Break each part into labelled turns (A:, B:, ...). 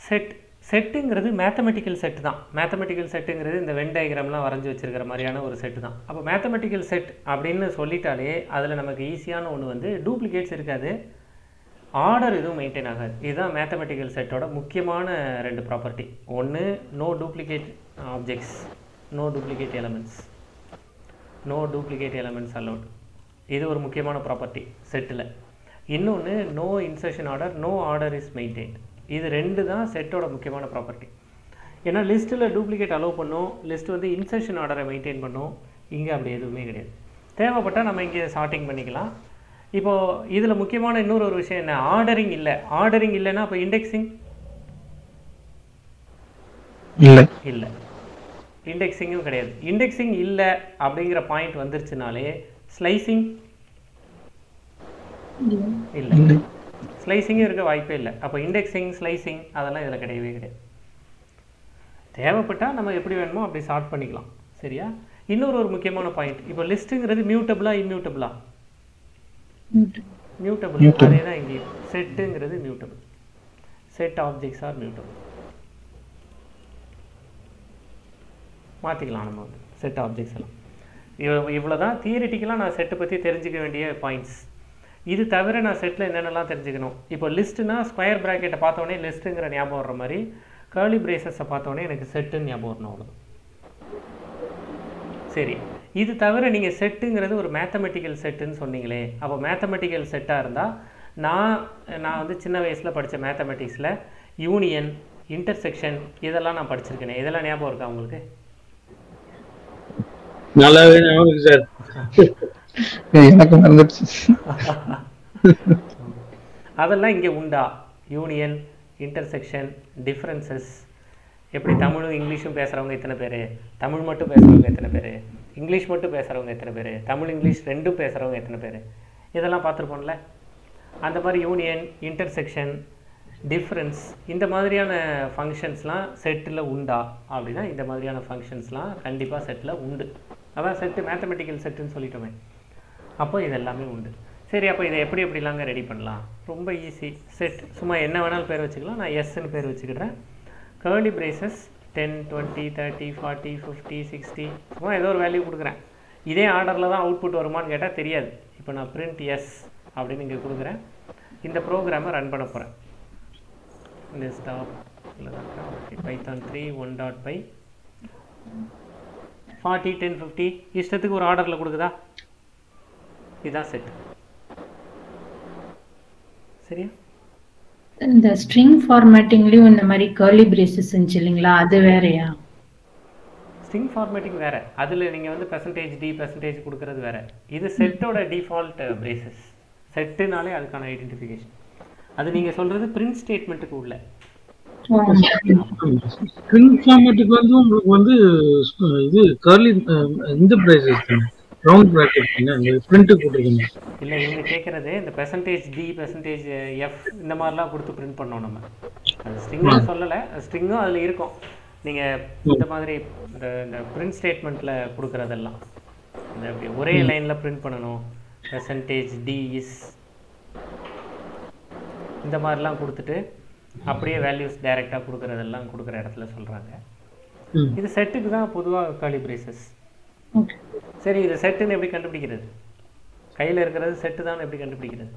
A: Set செட்டுங்கிறது mathematical set தான். Mathematical செட்டுங்கிறது இந்த வென் டயக்ராம்லாம் வரைஞ்சி வச்சிருக்கிற மாதிரியான ஒரு செட்டு தான். அப்போ மேத்தமெட்டிக்கல் செட் அப்படின்னு சொல்லிட்டாலே அதில் நமக்கு ஈஸியான ஒன்று வந்து டூப்ளிகேட்ஸ் இருக்காது, ஆர்டர் எதுவும் மெயின்டைன் ஆகாது. இதுதான் மேத்தமெட்டிக்கல் செட்டோட முக்கியமான 2 ப்ராப்பர்ட்டி. ஒன்று no duplicate objects, no duplicate elements, no duplicate elements allowed. இது ஒரு முக்கியமான ப்ராப்பர்ட்டி செட்டில். இன்னொன்று no insertion order, no order is maintained. இது 2 தான் செட்டோட முக்கியமான ப்ராப்பர்ட்டி. ஏன்னா லிஸ்ட்டில் டூப்ளிகேட் அலோவ் பண்ணும், லிஸ்ட் வந்து இன்சர்ஷன் ஆர்டரை மெயின்டைன் பண்ணும். இங்கே அப்படி எதுவுமே கிடையாது. தேவைப்பட்டால் நம்ம இங்கே சார்ட்டிங் பண்ணிக்கலாம். இப்போது இதில் முக்கியமான இன்னொரு ஒரு விஷயம் என்ன, ஆர்டரிங் இல்லை. ஆர்டரிங் இல்லைன்னா அப்போ இண்டெக்ஸிங்
B: இல்லை,
A: இல்லை, இண்டெக்ஸிங்கும் கிடையாது. இண்டெக்ஸிங் இல்லை அப்படிங்கிற பாயிண்ட் வந்துருச்சுனாலே ஸ்லைசிங் இல்லை, ஸ்லைசிங்கும் இருக்க வாய்ப்பே இல்லை. அப்போ இண்டெக்ஸிங் ஸ்லைசிங் அதெல்லாம் இதில் கிடையவே கிடையாது. தேவைப்பட்டால் நம்ம எப்படி வேணுமோ அப்படி சார்ட் பண்ணிக்கலாம். சரியா? இன்னொரு முக்கியமான பாயிண்ட், இப்போ லிஸ்ட்டுங்கிறது மியூட்டபிளா இம்மியூட்டபிளா? மியூட்டபிள். அதே தான் இங்கேயும் செட்டுங்கிறது mutable. Set objects are mutable. மாற்றிக்கலாம் நம்ம வந்து செட் ஆப்ஜெக்ட்ஸ் எல்லாம். இவ்வளோ தான் தியரிட்டிக்கலாக நான் செட்டை பற்றி தெரிஞ்சுக்க வேண்டிய பாயிண்ட்ஸ். இது தவிர நான் செட்டில் என்னென்னலாம் தெரிஞ்சுக்கணும். இப்போ லிஸ்ட்டுனா ஸ்கொயர் ப்ராக்கெட்டை பார்த்தோன்னே லிஸ்ட்டுங்கிற ஞாபகம் வர்ற மாதிரி கர்லி பிரேசஸை பார்த்தோன்னே எனக்கு செட்டுன்னு ஞாபகம் வரணும். அவ்வளோ சரி. இது தவிர நீங்கள் செட்டுங்கிறது ஒரு மேத்தமெட்டிக்கல் செட்டுன்னு சொன்னீங்களே, அப்போ மேத்தமெட்டிக்கல் செட்டாக இருந்தால் நான் வந்து சின்ன வயசில் படித்த மேத்தமெட்டிக்ஸில் யூனியன், இன்டர்செக்ஷன் இதெல்லாம் நான் படிச்சிருக்கேனே, இதெல்லாம் ஞாபகம் இருக்கா உங்களுக்கு?
B: நல்லாவே ஞாபகம் இருக்கு சார். எனக்கு மறந்துடுச்சு.
A: அதெல்லாம் இங்கே உண்டா? Union, intersection, differences. எப்படி தமிழும் இங்கிலீஷும் பேசுகிறவங்க எத்தனை பேர், தமிழ் மட்டும் பேசுகிறவங்க எத்தனை பேர், இங்கிலீஷ் மட்டும் பேசுகிறவங்க எத்தனை பேர், தமிழ் இங்கிலீஷ் ரெண்டும் பேசுகிறவங்க எத்தனை பேர், இதெல்லாம் பார்த்துருப்போம்ல. அந்த மாதிரி யூனியன், இன்டர்செக்ஷன், டிஃப்ரென்ஸ் இந்த மாதிரியான ஃபங்க்ஷன்ஸ்லாம் செட்டில் உண்டா அப்படின்னா இந்த மாதிரியான ஃபங்க்ஷன்ஸ்லாம் கண்டிப்பாக செட்டில் உண்டு. அதான் செட்டு மேத்தமெட்டிக்கல் செட்டுன்னு சொல்லிட்டோமே. அப்போ இது எல்லாமே உண்டு. சரி, அப்போ இதை எப்படிலாங்க ரெடி பண்ணலாம்? ரொம்ப ஈஸி. செட் சும்மா என்ன வேணாலும் பேர் வச்சுக்கலாம். நான் எஸ்ன்னு பேர் வச்சுக்கிட்டேன். கர்லி பிரேசஸ் 10, 20, 30, 40, 50, 60 சும்மா ஏதோ ஒரு வேல்யூ கொடுக்குறேன். இதே ஆர்டரில் தான் அவுட்புட் வருமானு கேட்டால் தெரியாது. இப்போ நான் பிரிண்ட் எஸ் அப்படின்னு இங்கே கொடுக்குறேன். இந்த ப்ரோக்ராமை ரன் பண்ண போகிறேன். டெஸ்க்டாப் பைத்தான் 3 1.py 40, 10, 50 இஷ்டத்துக்கு ஒரு ஆர்டரில் கொடுக்குதா? இதுதான் செட். சரியா?
C: இந்த ஸ்ட்ரிங் ஃபார்மேட்டிங்லயும் இந்த மாதிரி கர்லி பிரேசஸ் இருந்துச்சு இல்லைங்களா, அது வேறையா?
A: ஸ்ட்ரிங் ஃபார்மேட்டிங் வேறு. அதில் நீங்கள் வந்து %d % கொடுக்கறது வேறு. இது செட்டோட டிஃபால்ட் பிரேசஸ். செட்டுனாலே அதுக்கான ஐடென்டிஃபிகேஷன். அது நீங்கள் சொல்கிறது பிரிண்ட் ஸ்டேட்மெண்ட்டுக்கு உள்ள.
B: ஸ்ட்ரிங் ஃபார்மேட்டுக்கு வந்து உங்களுக்கு வந்து இது கர்லி இந்த பிரேசஸ் ரவுண்ட் பிராக்கெட் அந்த பிரிண்ட் போட்டுருக்கீங்க.
A: இல்லை, இவங்க கேட்குறது இந்த %d %f இந்த மாதிரிலாம் கொடுத்து பிரிண்ட் பண்ணோம் நம்ம. அது ஸ்ட்ரிங்கும் சொல்லலை, ஸ்ட்ரிங்கும் அதில் இருக்கும். நீங்கள் இந்த மாதிரி இந்த பிரிண்ட் ஸ்டேட்மெண்ட்டில் கொடுக்குறதெல்லாம் இந்த அப்படி ஒரே லைனில் பிரிண்ட் பண்ணணும். %d is இந்த மாதிரிலாம் கொடுத்துட்டு அப்படியே வேல்யூஸ் டைரெக்டாக கொடுக்குறதெல்லாம் கொடுக்குற இடத்துல சொல்கிறாங்க. இது செட்டுக்கு தான் பொதுவாக கர்லி பிரேசஸ். சரி, இது செட்டுன்னு எப்படி கண்டுபிடிக்கிறது? கையில் இருக்கிறது செட்டு தான், எப்படி கண்டுபிடிக்கிறது?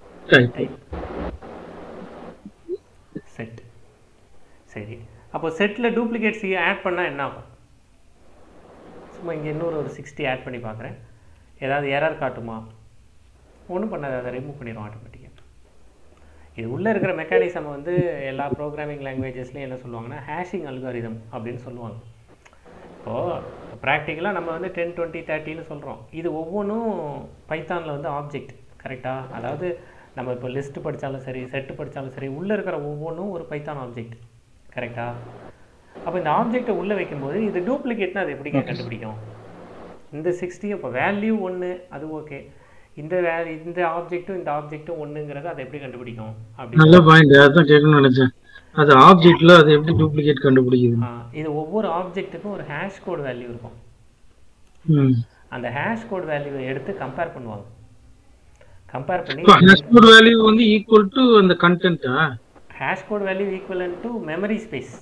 A: செட். சரி, அப்போ செட்டில் டூப்ளிகேட்ஸ் ஆட் பண்ணால் என்ன ஆகும்? சும்மா இங்கே இன்னொரு 60 ஆட் பண்ணி பார்க்குறேன். ஏதாவது எரர் காட்டுமா? ஒன்றும் பண்ணாது, அதை ரிமூவ் பண்ணிடும் ஆட்டோமேட்டிக்காக. இது உள்ளே இருக்கிற மெக்கானிசம் வந்து எல்லா ப்ரோக்ராமிங் லாங்குவேஜஸ்லையும் என்ன சொல்லுவாங்கன்னா ஹேஷிங் அல்காரிதம் அப்படின்னு சொல்லுவாங்க. இப்போது ப்ராக்டிக்கலாக நம்ம வந்து 10, 20, 30ன்னு சொல்கிறோம். இது ஒவ்வொன்றும் பைத்தானில் வந்து ஆப்ஜெக்ட். கரெக்டாக? அதாவது நம்ம இப்போ லிஸ்ட்டு படித்தாலும் சரி, செட்டு படித்தாலும் சரி, உள்ளே இருக்கிற ஒவ்வொன்றும் ஒரு பைத்தான் ஆப்ஜெக்ட். கரெக்டாக? அப்போ இந்த ஆப்ஜெக்டை உள்ளே வைக்கும்போது இது டூப்ளிகேட்னா அது எப்படி கண்டுபிடிக்கும்? இந்த 60 இப்போ வேல்யூ 1 அது ஓகே, இந்த ஆப்ஜெக்ட்டும் இந்த ஆப்ஜெக்ட்டும் ஒன்றுங்கிறது அதை எப்படி கண்டுபிடிக்கும்? அப்படி
B: நல்ல பாயிண்ட், அதான் கேட்கணும்னு நினைச்சேன். அது ஆப்ஜெக்ட்ல அது எப்படி டூப்ளிகேட் கண்டுபிடிக்குது?
A: இது ஒவ்வொரு ஆப்ஜெக்ட்டுக்கும் ஒரு ஹேஷ் கோட் வேல்யூ இருக்கும். அந்த ஹேஷ் கோட் வேல்யூவை எடுத்து கம்பேர் பண்ணுவாங்க. கம்பேர் பண்ணி
B: ஹேஷ் கோட் வேல்யூ வந்து ஈக்குவல் டு அந்த கண்டென்ட்டா?
A: Hash code value equivalent to memory space.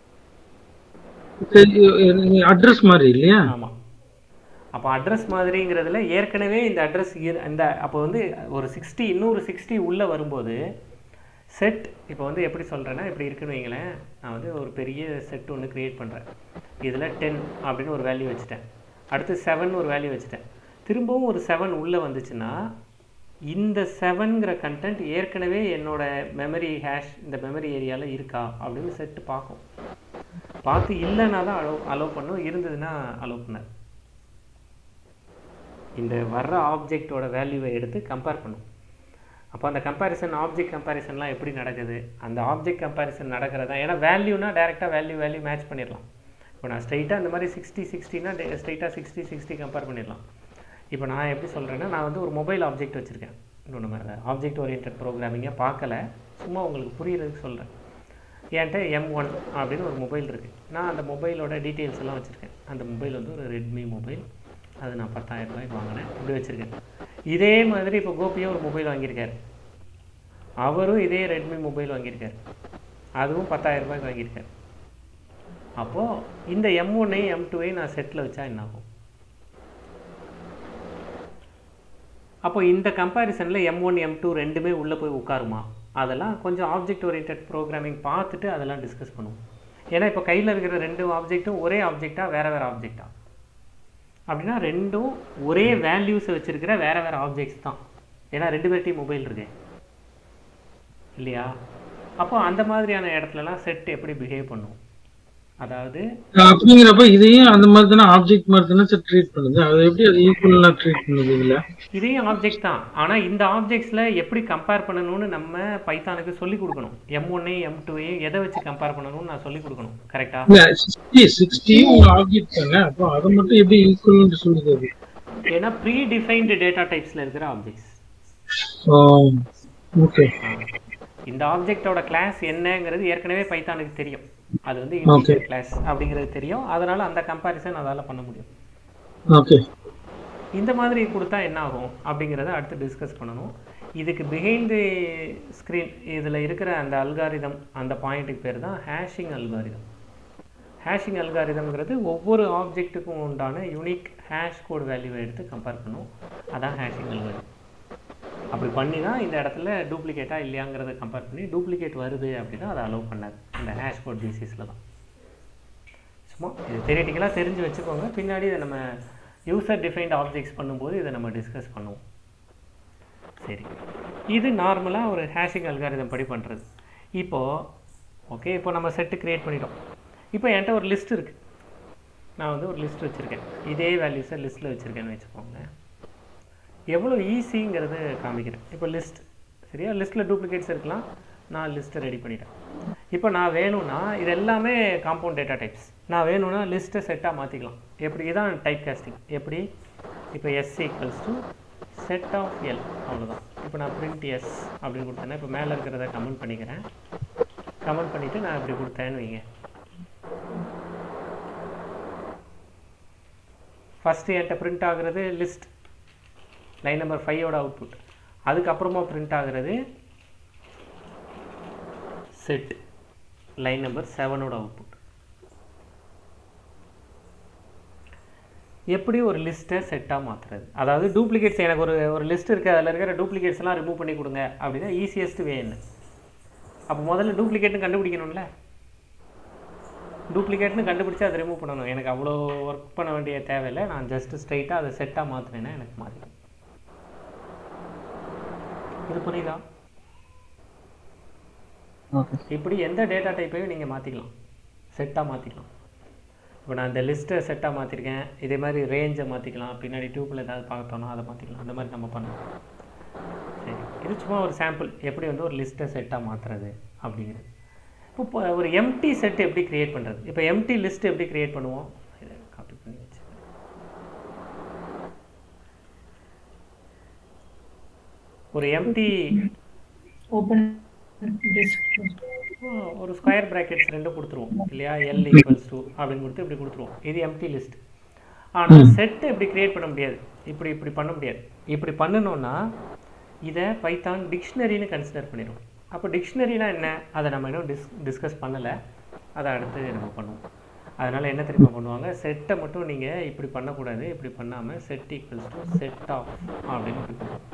B: Address மாதிரி இல்லையா?
A: ஆமாம். அப்போ அட்ரஸ் மாதிரிங்கிறதுல ஏற்கனவே இந்த அட்ரஸ் இந்த அப்போ வந்து ஒரு 60 இன்னொரு 60 உள்ளே வரும்போது செட் இப்போ வந்து எப்படி சொல்கிறேன்னா இப்படி இருக்குன்னு வைங்களேன். நான் வந்து ஒரு பெரிய செட் ஒன்று க்ரியேட் பண்ணுறேன். இதில் 10 அப்படின்னு ஒரு வேல்யூ வச்சுட்டேன். அடுத்து 7 ஒரு வேல்யூ வச்சுட்டேன். திரும்பவும் ஒரு 7 உள்ளே வந்துச்சுன்னா இந்த 7ங்கிற கண்டென்ட் ஏற்கனவே என்னோட மெமரி ஹேஷ் இந்த மெமரி ஏரியாவில் இருக்கா அப்படின்னு செட்டு பார்க்கும். பார்த்து இல்லைன்னா தான் அலோவ் பண்ணும், இருந்ததுன்னா அலோவ் பண்ணாது. இந்த வர்ற ஆப்ஜெக்டோட வேல்யூவை எடுத்து கம்பேர் பண்ணும். அப்போ அந்த கம்பேரிசன் ஆப்ஜெக்ட் கம்பேரிசன்லாம் எப்படி நடக்குது? அந்த ஆப்ஜெக்ட் கம்பேரிசன் நடக்கிறதா, ஏன்னா வேல்யூனா டேரெக்டாக வேல்யூ மேட்ச் பண்ணிடலாம். இப்போ நான் ஸ்ட்ரைட்டாக இந்த மாதிரி 60-60னா ஸ்ட்ரைட்டாக 60-60 கம்பேர் பண்ணிடலாம். இப்போ நான் எப்படி சொல்கிறேன்னா, நான் வந்து ஒரு மொபைல் ஆப்ஜெக்ட் வச்சுருக்கேன். இன்னும் நம்ம ஆப்ஜெக்ட் ஓரியன்ட் ப்ரோக்ராமிங்கை பார்க்கல, சும்மா உங்களுக்கு புரிகிறதுக்கு சொல்கிறேன். என்கிட்ட M1 அப்படின்னு ஒரு மொபைல் இருக்குது. நான் அந்த மொபைலோட டீட்டெயில்ஸ் எல்லாம் வச்சுருக்கேன். அந்த மொபைல் வந்து ஒரு ரெட்மி மொபைல். அது நான் 10,000 ரூபாய்க்கு வாங்கினேன். இப்படி வச்சுருக்கேன். இதே மாதிரி இப்போ கோபியும் ஒரு மொபைல் வாங்கியிருக்காரு. அவரும் இதே ரெட்மி மொபைல் வாங்கியிருக்காரு. அதுவும் 10,000 ரூபாய்க்கு வாங்கியிருக்காரு. அப்போது இந்த M1 M2 நான் செட்டில் வச்சா என்ன ஆகும்? அப்போ இந்த கம்பேரிசனில் M1 M2 ரெண்டுமே உள்ளே போய் உட்காருமா? அதெல்லாம் கொஞ்சம் ஆப்ஜெக்ட் ஓரியன்ட் ப்ரோக்ராமிங் பார்த்துட்டு அதெல்லாம் டிஸ்கஸ் பண்ணுவோம். ஏன்னா இப்போ கையில் இருக்கிற 2 ஆப்ஜெக்ட்டும் ஒரே ஆப்ஜெக்டாக வேறு ஆப்ஜெக்டா அப்படின்னா ரெண்டும் ஒரே வேல்யூஸை வச்சுருக்கிற வேறு ஆப்ஜெக்ட்ஸ் தான். ஏன்னா 2 பேர்ட்டையும் மொபைல் இருக்கு இல்லையா? அப்போ அந்த மாதிரியான இடத்துலலாம் செட் எப்படி பிஹேவ் பண்ணும்? அதாவது
B: அப்படிங்கிறப்ப இதையும் அந்த மாதிரி தானே ஆப்ஜெக்ட் மாதிரி தானே சார் ட்ரீட் பண்ணுது. அது எப்படி அது ஈக்குவலாக ட்ரீட் பண்ணுது? இல்லை,
A: இதையும் ஆப்ஜெக்ட் தான். ஆனால் இந்த ஆப்ஜெக்ட்ஸில் எப்படி கம்பேர் பண்ணணும்னு நம்ம பைத்தானுக்கு சொல்லிக் கொடுக்கணும். M1 M2 எதை வச்சு கம்பேர் பண்ணணும்னு நான் சொல்லிக் கொடுக்கணும். கரெக்டாக?
B: இல்லை, 60 ஒரு ஆப்ஜெக்ட் தானே. அப்போ அதை மட்டும் எப்படி ஈக்குவல்னு சொல்லுது?
A: ஏன்னா ப்ரீ டிஃபைன்டு டேட்டா டைப்ஸில் இருக்கிற ஆப்ஜெக்ட்ஸ்.
B: ஓகே.
A: இந்த ஆப்ஜெக்டோட கிளாஸ் என்னங்கிறது ஏற்கனவே பைத்தானுக்கு தெரியும். அது வந்து இன்டிஜர் கிளாஸ் அப்படிங்கிறது தெரியும். அதனால அந்த கம்பேரிசன் அதால் பண்ண முடியும்.
B: ஓகே.
A: இந்த மாதிரி கொடுத்தா என்ன ஆகும் அப்படிங்கிறத அடுத்து டிஸ்கஸ் பண்ணணும். இதுக்கு பிஹைண்ட் தி ஸ்க்ரீன் இதில் இருக்கிற அந்த அல்காரிதம், அந்த பாயிண்ட்டுக்கு பேர் தான் ஹேஷிங் அல்காரிதம். ஹேஷிங் அல்காரிதம்ங்கிறது ஒவ்வொரு ஆப்ஜெக்ட்டுக்கும் உண்டான யூனிக் ஹேஷ் கோட் வேல்யூவை எடுத்து கம்பேர் பண்ணும். அதான் ஹேஷிங் அல்காரிதம். அப்படி பண்ணி தான் இந்த இடத்துல டூப்ளிகேட்டாக இல்லையாங்கிறத கம்பேர் பண்ணி டூப்ளிகேட் வருது அப்படின்னா அதை அலோவ் பண்ணாது. இந்த ஹேஷ் கோட் பேசிஸில் தான். சும்மா இது தியரிட்டிக்கலாக தெரிஞ்சு வச்சுக்கோங்க. பின்னாடி இதை நம்ம யூசர் டிஃபைன்ட் ஆப்ஜெக்ட்ஸ் பண்ணும்போது இதை நம்ம டிஸ்கஸ் பண்ணுவோம். சரி, இது நார்மலாக ஒரு ஹேஷிங் அல்காரிதம் படி பண்ணுறது. இப்போது ஓகே, இப்போ நம்ம செட்டு க்ரியேட் பண்ணிட்டோம். இப்போ என்கிட்ட ஒரு லிஸ்ட் இருக்குது. நான் வந்து ஒரு லிஸ்ட் வச்சுருக்கேன். இதே வேல்யூஸை லிஸ்ட்டில் வச்சுருக்கேன்னு வச்சுக்கோங்க. எவ்வளோ ஈஸிங்கிறது காமிக்கிறேன். இப்போ லிஸ்ட் சரியா, லிஸ்ட்டில் டூப்ளிகேட்ஸ் இருக்கலாம். நான் லிஸ்ட்டை ரெடி பண்ணிட்டேன். இப்போ நான் வேணும்னா இது எல்லாமே காம்பவுண்ட் டேட்டா டைப்ஸ். நான் வேணும்னா லிஸ்ட்டை செட்டாக மாற்றிக்கலாம். எப்படி? இதான் டைப் காஸ்டிங். எப்படி? இப்போ S = செட் ஆஃப் L, அவ்வளோதான். இப்போ நான் பிரிண்ட் S அப்படின்னு கொடுத்தேன்னா இப்போ மேலே இருக்கிறத கமெண்ட் பண்ணிக்கிறேன். கமெண்ட் பண்ணிவிட்டு நான் இப்படி கொடுத்தேன்னு வைங்க. ஃபஸ்ட்டு என்கிட்ட பிரிண்ட் ஆகுறது லிஸ்ட் லைன் நம்பர் 5ஓட அவுட்புட். அதுக்கப்புறமா பிரிண்ட் ஆகுறது செட் லைன் நம்பர் 7ஓட அவுட்புட். எப்படி ஒரு லிஸ்ட்டை செட்டாக மாற்றுறது? அதாவது டூப்ளிகேட்ஸ், எனக்கு ஒரு லிஸ்ட் இருக்குது, அதில் இருக்கிற டூப்ளிகேட்ஸ்லாம் ரிமூவ் பண்ணி கொடுங்க அப்படின்னா ஈஸியஸ்ட் வே என்ன? அப்போ முதல்ல டூப்ளிகேட்னு கண்டுபிடிக்கணும்ல. டூப்ளிகேட்னு கண்டுபிடிச்சி அதை ரிமூவ் பண்ணணும். எனக்கு அவ்வளோ ஒர்க் பண்ண வேண்டிய தேவையில்லை. நான் ஜஸ்ட் ஸ்ட்ரைட்டாக அதை செட்டாக மாற்றினேன்னா எனக்கு மாறிடும். இது புரியுதா? இப்படி எந்த டேட்டா டைப்பையும் நீங்கள் மாற்றிக்கலாம், செட்டாக மாற்றிக்கலாம். இப்போ நான் இந்த லிஸ்ட்டை செட்டாக மாற்றிருக்கேன். இதே மாதிரி ரேஞ்சை மாற்றிக்கலாம். பின்னாடி டியூப்பில் ஏதாவது பார்த்தோன்னா அதை மாற்றிக்கலாம். அந்த மாதிரி நம்ம பண்ணலாம். சரி, இது சும்மா ஒரு சாம்பிள் எப்படி வந்து ஒரு லிஸ்ட்டை செட்டாக மாற்றுறது அப்படிங்கிறது. இப்போ ஒரு எம்டி செட் எப்படி க்ரியேட் பண்ணுறது? இப்போ எம்டி லிஸ்ட் எப்படி க்ரியேட் பண்ணுவோம்? இதை காப்பி பண்ணி வச்சு ஒரு எம்டி
C: ஓப்பன்
A: ஒரு ஸ்கொயர் பிராக்கெட்ஸ் 2 கொடுத்துருவோம் இல்லையா? L = அப்படின்னு கொடுத்து இப்படி கொடுத்துருவோம். இது எம்டி லிஸ்ட். ஆனால் செட்டு எப்படி க்ரியேட் பண்ண முடியாது. இப்படி பண்ண முடியாது. இப்படி பண்ணணும்னா இதை பைத்தான் டிக்ஷனரின்னு கன்சிடர் பண்ணிடும். அப்போ டிக்ஷனரினா என்ன, அதை நம்ம இன்னும் டிஸ்கஸ் பண்ணலை, அதை அடுத்து நம்ம பண்ணுவோம். அதனால் என்ன தெரியுமா பண்ணுவாங்க, செட்டை மட்டும் நீங்கள் இப்படி பண்ணக்கூடாது, இப்படி பண்ணாமல் set equals to set of அப்படின்னு இப்படி பண்ணுவோம்.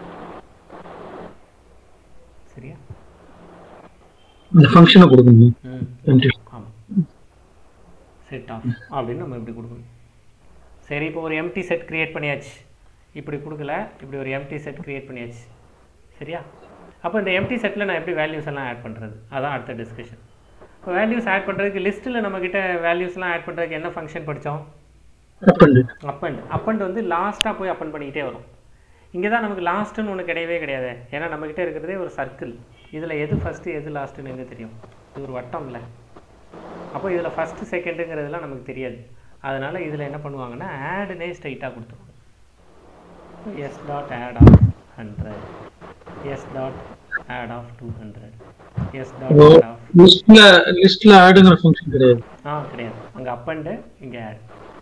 A: சரியா?
B: இந்த ஃபங்க்ஷனை கொடுக்கணும்.
A: ஆமாம், செட் ஆஃப் அப்படின்னு நம்ம இப்படி கொடுக்கணும். சரி, இப்போ ஒரு எம்டி செட் க்ரியேட் பண்ணியாச்சு, இப்படி கொடுக்கல, இப்படி ஒரு எம்டி செட் க்ரியேட் பண்ணியாச்சு. சரியா? அப்போ இந்த எம்டி செட்டில் நான் எப்படி வேல்யூஸ் எல்லாம் ஆட் பண்ணுறது, அதான் அடுத்த டிஸ்கஷன். இப்போ வேல்யூஸ் ஆட் பண்ணுறதுக்கு லிஸ்ட்டில் நம்மக்கிட்ட வேல்யூஸ்லாம் ஆட் பண்ணுறதுக்கு என்ன ஃபங்க்ஷன் படித்தோம்? அப்பண்ட் வந்து லாஸ்ட்டாக போய் அப்பண்ட் பண்ணிக்கிட்டே வரும். இங்கே தான் நமக்கு லாஸ்ட்டுன்னு ஒன்று கிடையவே கிடையாது. ஏன்னா நம்மக்கிட்ட இருக்கிறதே ஒரு சர்க்கிள். இதில் எது ஃபஸ்ட்டு எது லாஸ்ட்டுன்னு எங்கே தெரியும்? இது ஒரு வட்டம் இல்லை. அப்போ இதில் ஃபஸ்ட்டு செகண்டுங்கிறதுலாம் நமக்கு தெரியாது. அதனால் இதில் என்ன பண்ணுவாங்கன்னா ஆடுனே ஸ்ட்ரைட்டாக கொடுத்துருவாங்க. S dot add of 100, S dot add of 200, S dot add of
B: லிஸ்ட்ல ஆடுங்கிற ஃபங்க்ஷன் கிடையாது.
A: கிடையாது. அங்கே அப்பண்ட், இங்கே ஆட்.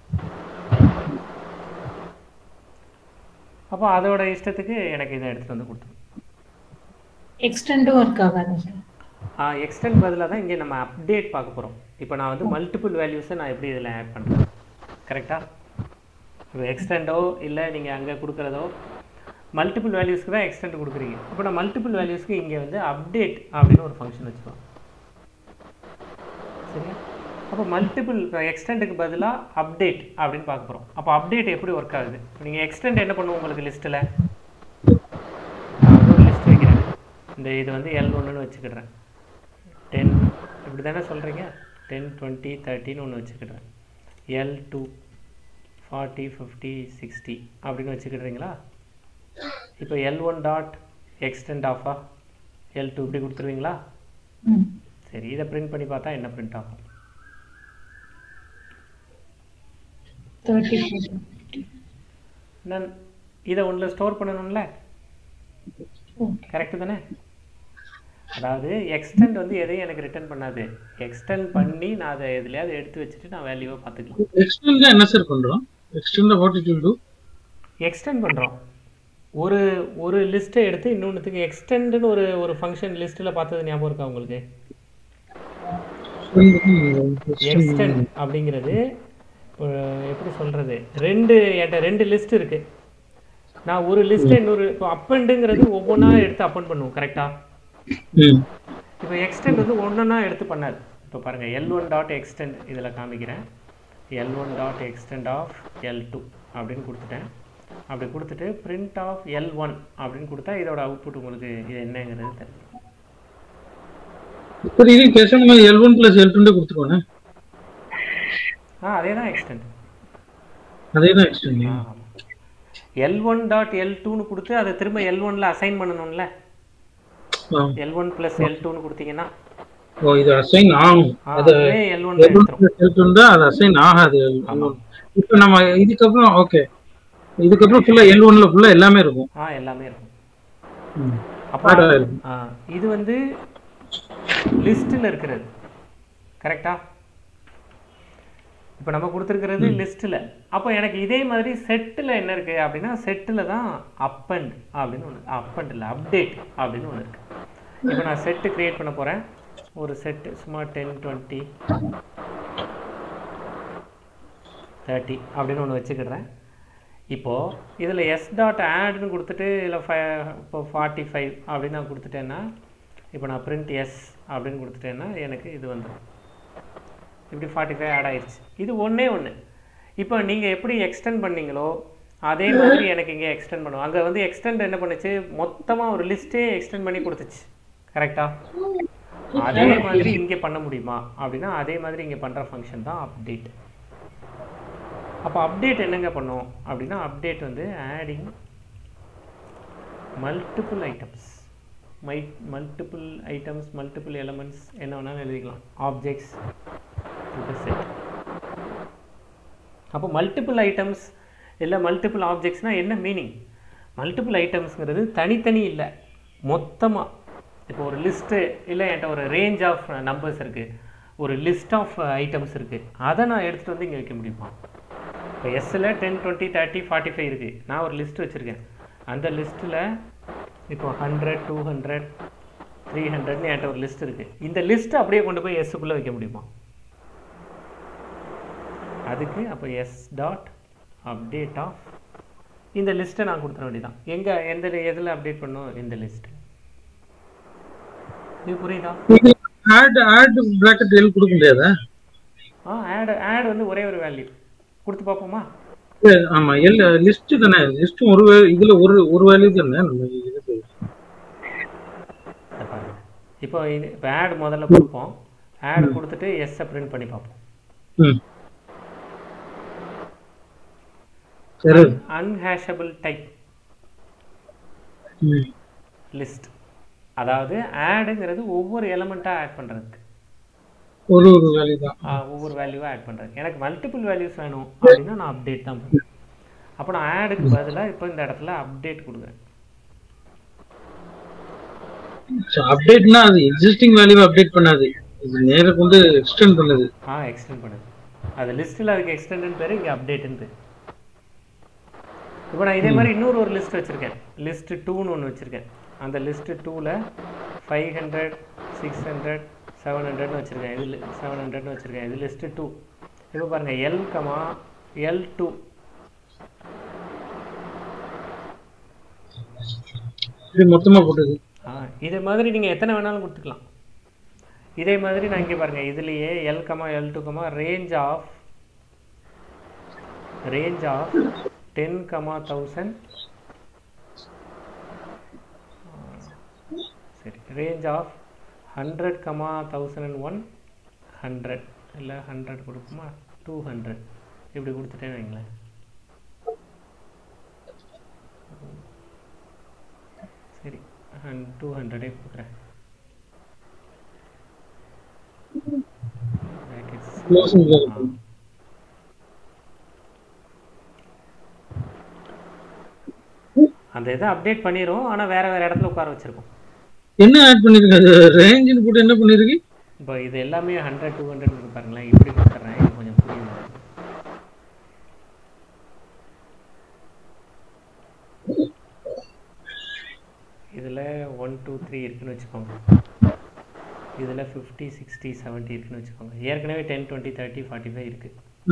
A: அப்போ அதோட இஷ்டத்துக்கு எனக்கு இதை எடுத்துகிட்டு வந்து கொடுத்துரும்.
C: எக்ஸ்டெண்டும் ஒர்க் ஆகாது சார்.
A: எக்ஸ்டெண்ட் பதிலாக தான் இங்கே நம்ம அப்டேட் பார்க்க போகிறோம். இப்போ நான் வந்து மல்டிபிள் வேல்யூஸை நான் எப்படி இதில் ஆட் பண்ணுறேன், கரெக்டாக? இப்போ எக்ஸ்டெண்டோ இல்லை நீங்கள் அங்கே கொடுக்குறதோ மல்டிபிள் வேல்யூஸ்க்கு தான் எக்ஸ்டெண்ட் கொடுக்குறீங்க. இப்போ நான் மல்டிபிள் வேல்யூஸ்க்கு இங்கே வந்து அப்டேட் அப்படின்னு ஒரு ஃபங்க்ஷன் வச்சுக்கலாம். சரியா? அப்போ மல்டிபிள் எக்ஸ்டெண்டுக்கு பதிலாக அப்டேட் அப்படின்னு பார்க்க போகிறோம். அப்போ அப்டேட் எப்படி ஒர்க் ஆகுது? நீங்கள் எக்ஸ்டெண்ட் என்ன பண்ணுவோம் உங்களுக்கு லிஸ்ட்டில்? ஒரு லிஸ்ட் வைக்கிறேன். இந்த இது வந்து L1ன்னு வச்சுக்கிடுறேன். 10 இப்படி தானே சொல்கிறீங்க? 10, 20, 30ன்னு ஒன்று வச்சுக்கிடுறேன். L2 40, 50, 60 அப்படின்னு வச்சுக்கிடுறீங்களா? இப்போ L1 டாட் எக்ஸ்டெண்ட் ஆஃபா L2 இப்படி கொடுத்துருவீங்களா? சரி, இதை பிரிண்ட் பண்ணி பார்த்தா என்ன பிரிண்ட் ஆகும்?
C: 30.
A: நான் இதை ஒன்றில் ஸ்டோர் பண்ணணும்ல, கரெக்டு தானே? அதாவது எக்ஸ்டெண்ட் வந்து எதையும் எனக்கு ரிட்டர்ன் பண்ணாது. எக்ஸ்டெண்ட் பண்ணி நான் அதை எதுலையாவது எடுத்து வச்சுட்டு நான் வேல்யூவை பார்த்துக்கலாம்.
B: எக்ஸ்டெண்ட் என்ன சார் பண்ணுறோம்? Extend what it will do?
A: Extend பண்ணுறோம். ஒரு லிஸ்ட்டை எடுத்து இன்னொன்றுத்துக்கு எக்ஸ்டெண்டுன்னு ஒரு ஃபங்க்ஷன் லிஸ்ட்டில் பார்த்தது ஞாபகம் இருக்கா உங்களுக்கு? எக்ஸ்டெண்ட் அப்படிங்கிறது எப்படி சொல்கிறது, என்கிட்ட 2 லிஸ்ட் இருக்குது. நான் ஒரு லிஸ்ட்டை இன்னொரு, இப்போ அப்பண்டுங்கிறது ஒவ்வொன்றா எடுத்து அப்பண்ட் பண்ணுவோம், கரெக்டாக? இப்போ எக்ஸ்டெண்ட் வந்து ஒன்றா எடுத்து பண்ணாது. இப்போ பாருங்கள், L1 டாட் எக்ஸ்டெண்ட் இதில் காமிக்கிறேன். L1 dot extend of L2 அப்படின்னு கொடுத்துட்டேன். அப்படி கொடுத்துட்டு பிரிண்ட் ஆஃப் L1 அப்படின்னு கொடுத்தா இதோட அவுட்புட் உங்களுக்கு இது என்னங்கிறது தெரியும்.
B: இப்போ இது பேசாம L1 + L2 கொடுத்துருவானே.
A: அதே தான் எக்ஸ்டெண்ட். L1 டாட் L2ன்னு கொடுத்து அதை திரும்ப L1ல அசைன் பண்ணணும்ல. L1 + L2ன்னு கொடுத்தீங்கன்னா
B: இது அசைன் ஆகும். அது
A: L1 L2
B: தான் அது அசைன் ஆகாது. இப்போ நம்ம இதுக்கப்புறம் ஓகே, இதுக்கப்புறம் ஃபுல்லா L1ல ஃபுல்லா எல்லாமே இருக்கும்.
A: எல்லாமே இருக்கும். அப்போ இது வந்து லிஸ்ட்டில் இருக்கிறது, கரெக்டா? இப்போ நம்ம கொடுத்துருக்கிறது லிஸ்ட்டில். அப்போ எனக்கு இதே மாதிரி செட்டில் என்ன இருக்குது அப்படின்னா, செட்டில் தான் அப்பண்ட் அப்படின்னு ஒன்று, அப்பண்ட் இல்லை அப்டேட் அப்படின்னு ஒன்று இருக்குது. இப்போ நான் செட்டு க்ரியேட் பண்ண போகிறேன். ஒரு செட்டு சும்மா 10, 20, 30 அப்படின்னு ஒன்று வச்சுக்கிடுறேன். இப்போது இதில் எஸ் டாட் ஆட்னு கொடுத்துட்டு இதில் இப்போ 45 அப்படின்னு நான் கொடுத்துட்டேன்னா, இப்போ நான் பிரிண்ட் எஸ் அப்படின்னு கொடுத்துட்டேன்னா எனக்கு இது வந்துடும். இப்படி 45 ஆட் ஆயிடுச்சு. இது ஒன்றே ஒன்று. இப்போ நீங்கள் எப்படி எக்ஸ்டெண்ட் பண்ணீங்களோ அதே மாதிரி எனக்கு இங்கே எக்ஸ்டெண்ட் பண்ணுவோம். அங்கே வந்து எக்ஸ்டெண்ட் என்ன பண்ணுச்சு, மொத்தமாக ஒரு லிஸ்ட்டே எக்ஸ்டெண்ட் பண்ணி கொடுத்துச்சு, கரெக்டாக? அதே மாதிரி இங்கே பண்ண முடியுமா அப்படின்னா, அதே மாதிரி இங்கே பண்ணுற ஃபங்க்ஷன் தான் அப்டேட். அப்போ அப்டேட் என்னங்க பண்ணும் அப்படின்னா, அப்டேட் வந்து adding multiple items, multiple elements என்ன வேணாலும் எழுதிக்கலாம், ஆப்ஜெக்ட்ஸ் டு தி செட். அப்போ மல்டிபிள் ஐட்டம்ஸ் இல்லை மல்டிபிள் ஆப்ஜெக்ட்ஸ்னால் என்ன மீனிங்? மல்டிபிள் ஐட்டம்ஸுங்கிறது தனித்தனி இல்லை, மொத்தமாக. இப்போ ஒரு லிஸ்ட்டு இல்லை, என்கிட்ட ஒரு ரேஞ்ச் ஆஃப் நம்பர்ஸ் இருக்குது, ஒரு லிஸ்ட் ஆஃப் ஐட்டம்ஸ் இருக்குது, அதை நான் எடுத்துகிட்டு வந்து இங்கே வைக்க முடியுமா? இப்போ எஸ்ஸில் 10, 20, 30, 45 இருக்குது. நான் ஒரு லிஸ்ட் வச்சுருக்கேன். அந்த லிஸ்ட்டில் இப்போ 100, 200, 300ன்னு என்கிட்ட ஒரு லிஸ்ட் இருக்குது. இந்த லிஸ்ட்டு அப்படியே கொண்டு போய் எஸ்ஸுக்குள்ளே வைக்க முடியுமா? அதுக்கு அப்போ எஸ் டாட் அப்டேட் ஆஃப் இந்த லிஸ்ட்டை நான் கொடுத்துட வேண்டியதான். எந்த எதில் அப்டேட் பண்ணும்? இந்த லிஸ்ட்டு. இது புரியுதா?
B: ஆட் பிராக்கெட் எல் கொடுக்க முடியாதா?
A: ஆட் வந்து ஒரே ஒரு வேல்யூ கொடுத்து பார்ப்போமா?
B: ஆமா, எல் லிஸ்ட் தானே. லிஸ்ட் ஒரு இதுல ஒரு வேல்யூ தானே நம்ம இதுக்கு.
A: இப்போ ஆட் முதல்ல கொடுப்போம். ஆட் கொடுத்துட்டு எஸ் பிரிண்ட் பண்ணி பார்ப்போம். அன்ஹேஷபிள் டைப் லிஸ்ட், அதாவது ஆடுங்கிறது ஒவ்வொரு எலிமெண்ட்டாக ஆட் பண்ணுறதுக்கு
B: ஒரு வேல்யூ தான்,
A: ஒவ்வொரு வேல்யூவாக ஆட் பண்ணுறதுக்கு. எனக்கு மல்டிபிள் வேல்யூஸ் வேணும் அப்படின்னா நான் அப்டேட் தான் பண்ணுவேன். அப்போ நான் ஆடுக்கு பதிலாக இப்போ இந்த இடத்துல அப்டேட் கொடுக்குறேன்.
B: அப்டேட்னா அது எக்ஸிஸ்டிங் வேல்யூவை அப்டேட் பண்ணாது, இது நேரா கொண்டு எக்ஸ்டெண்ட் பண்ணுது.
A: எக்ஸ்டெண்ட் பண்ணுது. அது லிஸ்ட்டில் அதுக்கு எக்ஸ்டெண்ட்னு பேர், இங்கே அப்டேட்டுன்னு பேர். இப்போ நான் இதே மாதிரி இன்னொரு லிஸ்ட் வச்சுருக்கேன். லிஸ்ட் 2ன்னு ஒன்று வச்சுருக்கேன். அந்த லிஸ்ட் 2ல் 500 600 700ன்னு வச்சுருக்கேன். இது 700ன்னு வச்சுருக்கேன். இது லிஸ்ட் 2. இப்போ பாருங்கள், L2
B: மொத்தமாக போட்டது.
A: இதே மாதிரி நீங்கள் எத்தனை வேணாலும் கொடுத்துக்கலாம். இதே மாதிரி நான் இங்கே பாருங்கள், இதுலேயே L2, ரேஞ்ச் ஆஃப் 10,000 சரி, ரேஞ்ச் ஆஃப் 100,001 100 இல்லை 100 கொடுக்குமா 200 இப்படி கொடுத்துட்டேன்னு வைங்களேன். சரி, 200 கொடுக்குறேன். அந்த இதை அப்டேட் பண்ணிரும். ஆனால் வேற இடத்துல உட்கார வச்சிருக்கோம்.
B: என்ன ஆட் பண்ணிருக்கு? ரேஞ்சுன்னு போட்டு என்ன பண்ணிருக்கு?
A: இப்போ இது எல்லாமே 100 200 இருக்கு பாருங்களேன். இப்படி கொடுத்துட்றேன், இது கொஞ்சம் புரியும். இதில் 1 2 3 இருக்குன்னு வச்சுக்கோங்க. இதில் 50 60 70 இருக்குன்னு வச்சுக்கோங்க. ஏற்கனவே 10 20 30 45 இருக்கு.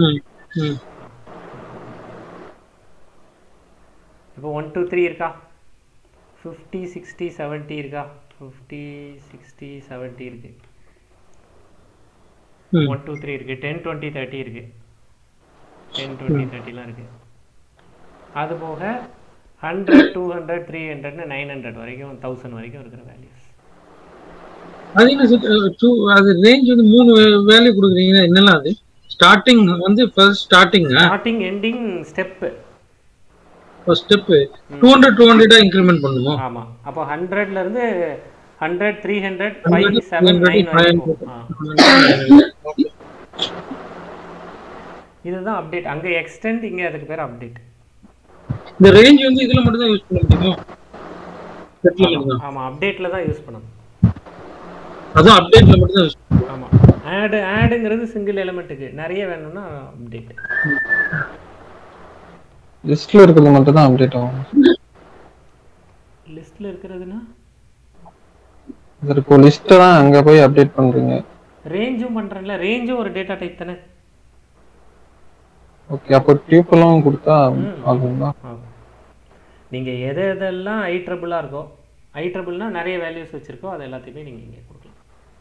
A: இப்போ 1 2 3 இருக்கா? 50 60 70 இருக்கா? 50 60 70 இருக்கு. 1 2 3 இருக்கு. 10 20 30 இருக்கு. 10 20 30லாம் இருக்கு. அது போக 100 200 300 900 வரைக்கும் 1000 வரைக்கும் இருக்கிற வேல்யூஸ்.
B: அது என்ன அது ரேஞ்ச் வந்து 3 வேல்யூ கொடுக்குறீங்கன்னா என்னலாம்? அது ஸ்டார்டிங் வந்து first starting
A: ending step.
B: First step 200 200 increment பண்ணுமா?
A: ஆமா. அப்போ 100ல இருந்து 100 300 5 7 9 வரைக்கும். இதுதான் அப்டேட். அங்க எக்ஸ்டெண்ட், இங்க அதுக்கு பேர் அப்டேட்.
B: இந்த ரேஞ்ச் வந்து இதுல மட்டும் தான் யூஸ் பண்ண முடியுமா?
A: ஆமா, அப்டேட்ல தான் யூஸ் பண்ணணும்.
B: அதான் அப்டேட்ல மட்டும் தான் யூஸ் பண்ணணும்.
A: ஆமா, ஆட்ங்கிறது சிங்கிள் எலிமெண்ட்டுக்கு. நிறைய வேணும்னா அப்டேட்.
D: லிஸ்ட்ல இருக்கிறது மட்டும் தான் அப்டேட் ஆகும்.
A: லிஸ்ட்ல இருக்கிறதுனா
D: இப்போ லிஸ்ட் தான் அங்க போய் அப்டேட் பண்றீங்க.
A: ரேஞ்சும் பண்றேன்ல. ரேஞ்சும் ஒரு டேட்டா டைப் தானே.
D: ஓகே, அப்போ டியூப்லாம் கொடுத்தா ஆகுங்களா?
A: நீங்க எதெல்லாம் ஐட்ரபிளா இருக்கோ, ஐட்ரபிள்னா நிறைய வேல்யூஸ் வச்சிருக்கோ, அது எல்லாத்தையுமே நீங்க இங்கே கொடுக்கலாம்.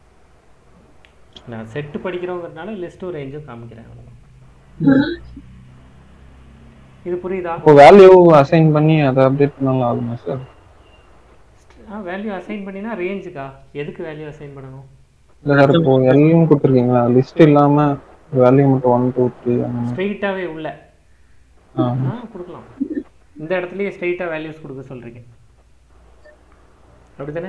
A: நான் செட் படிக்கிறோங்கிறதுனால லிஸ்ட்டும் ரேஞ்சும் காமிக்கிறேன். இது புரியுதா?
D: இப்போ வேல்யூ அசைன் பண்ணி அதை அப்டேட் பண்ணலாம் ஆகுமா சார்?
A: வேல்யூ அசைன் பண்ணினா ரேஞ்சுக்கா? எதுக்கு வேல்யூ அசைன் பண்ணணும்?
D: இல்லை சார், இப்போ எல்லாம் கொடுத்துருக்கீங்களா? லிஸ்ட் இல்லாம வேல்யூ மட்டும் 1 2 3
A: ஸ்ட்ரெயிட்டாவே உள்ள கொடுக்கலாம். இந்த இடத்துலயே ஸ்ட்ரெயிட்டா வேல்யூஸ் கொடுக்க சொல்றீங்க, அப்படிதானே?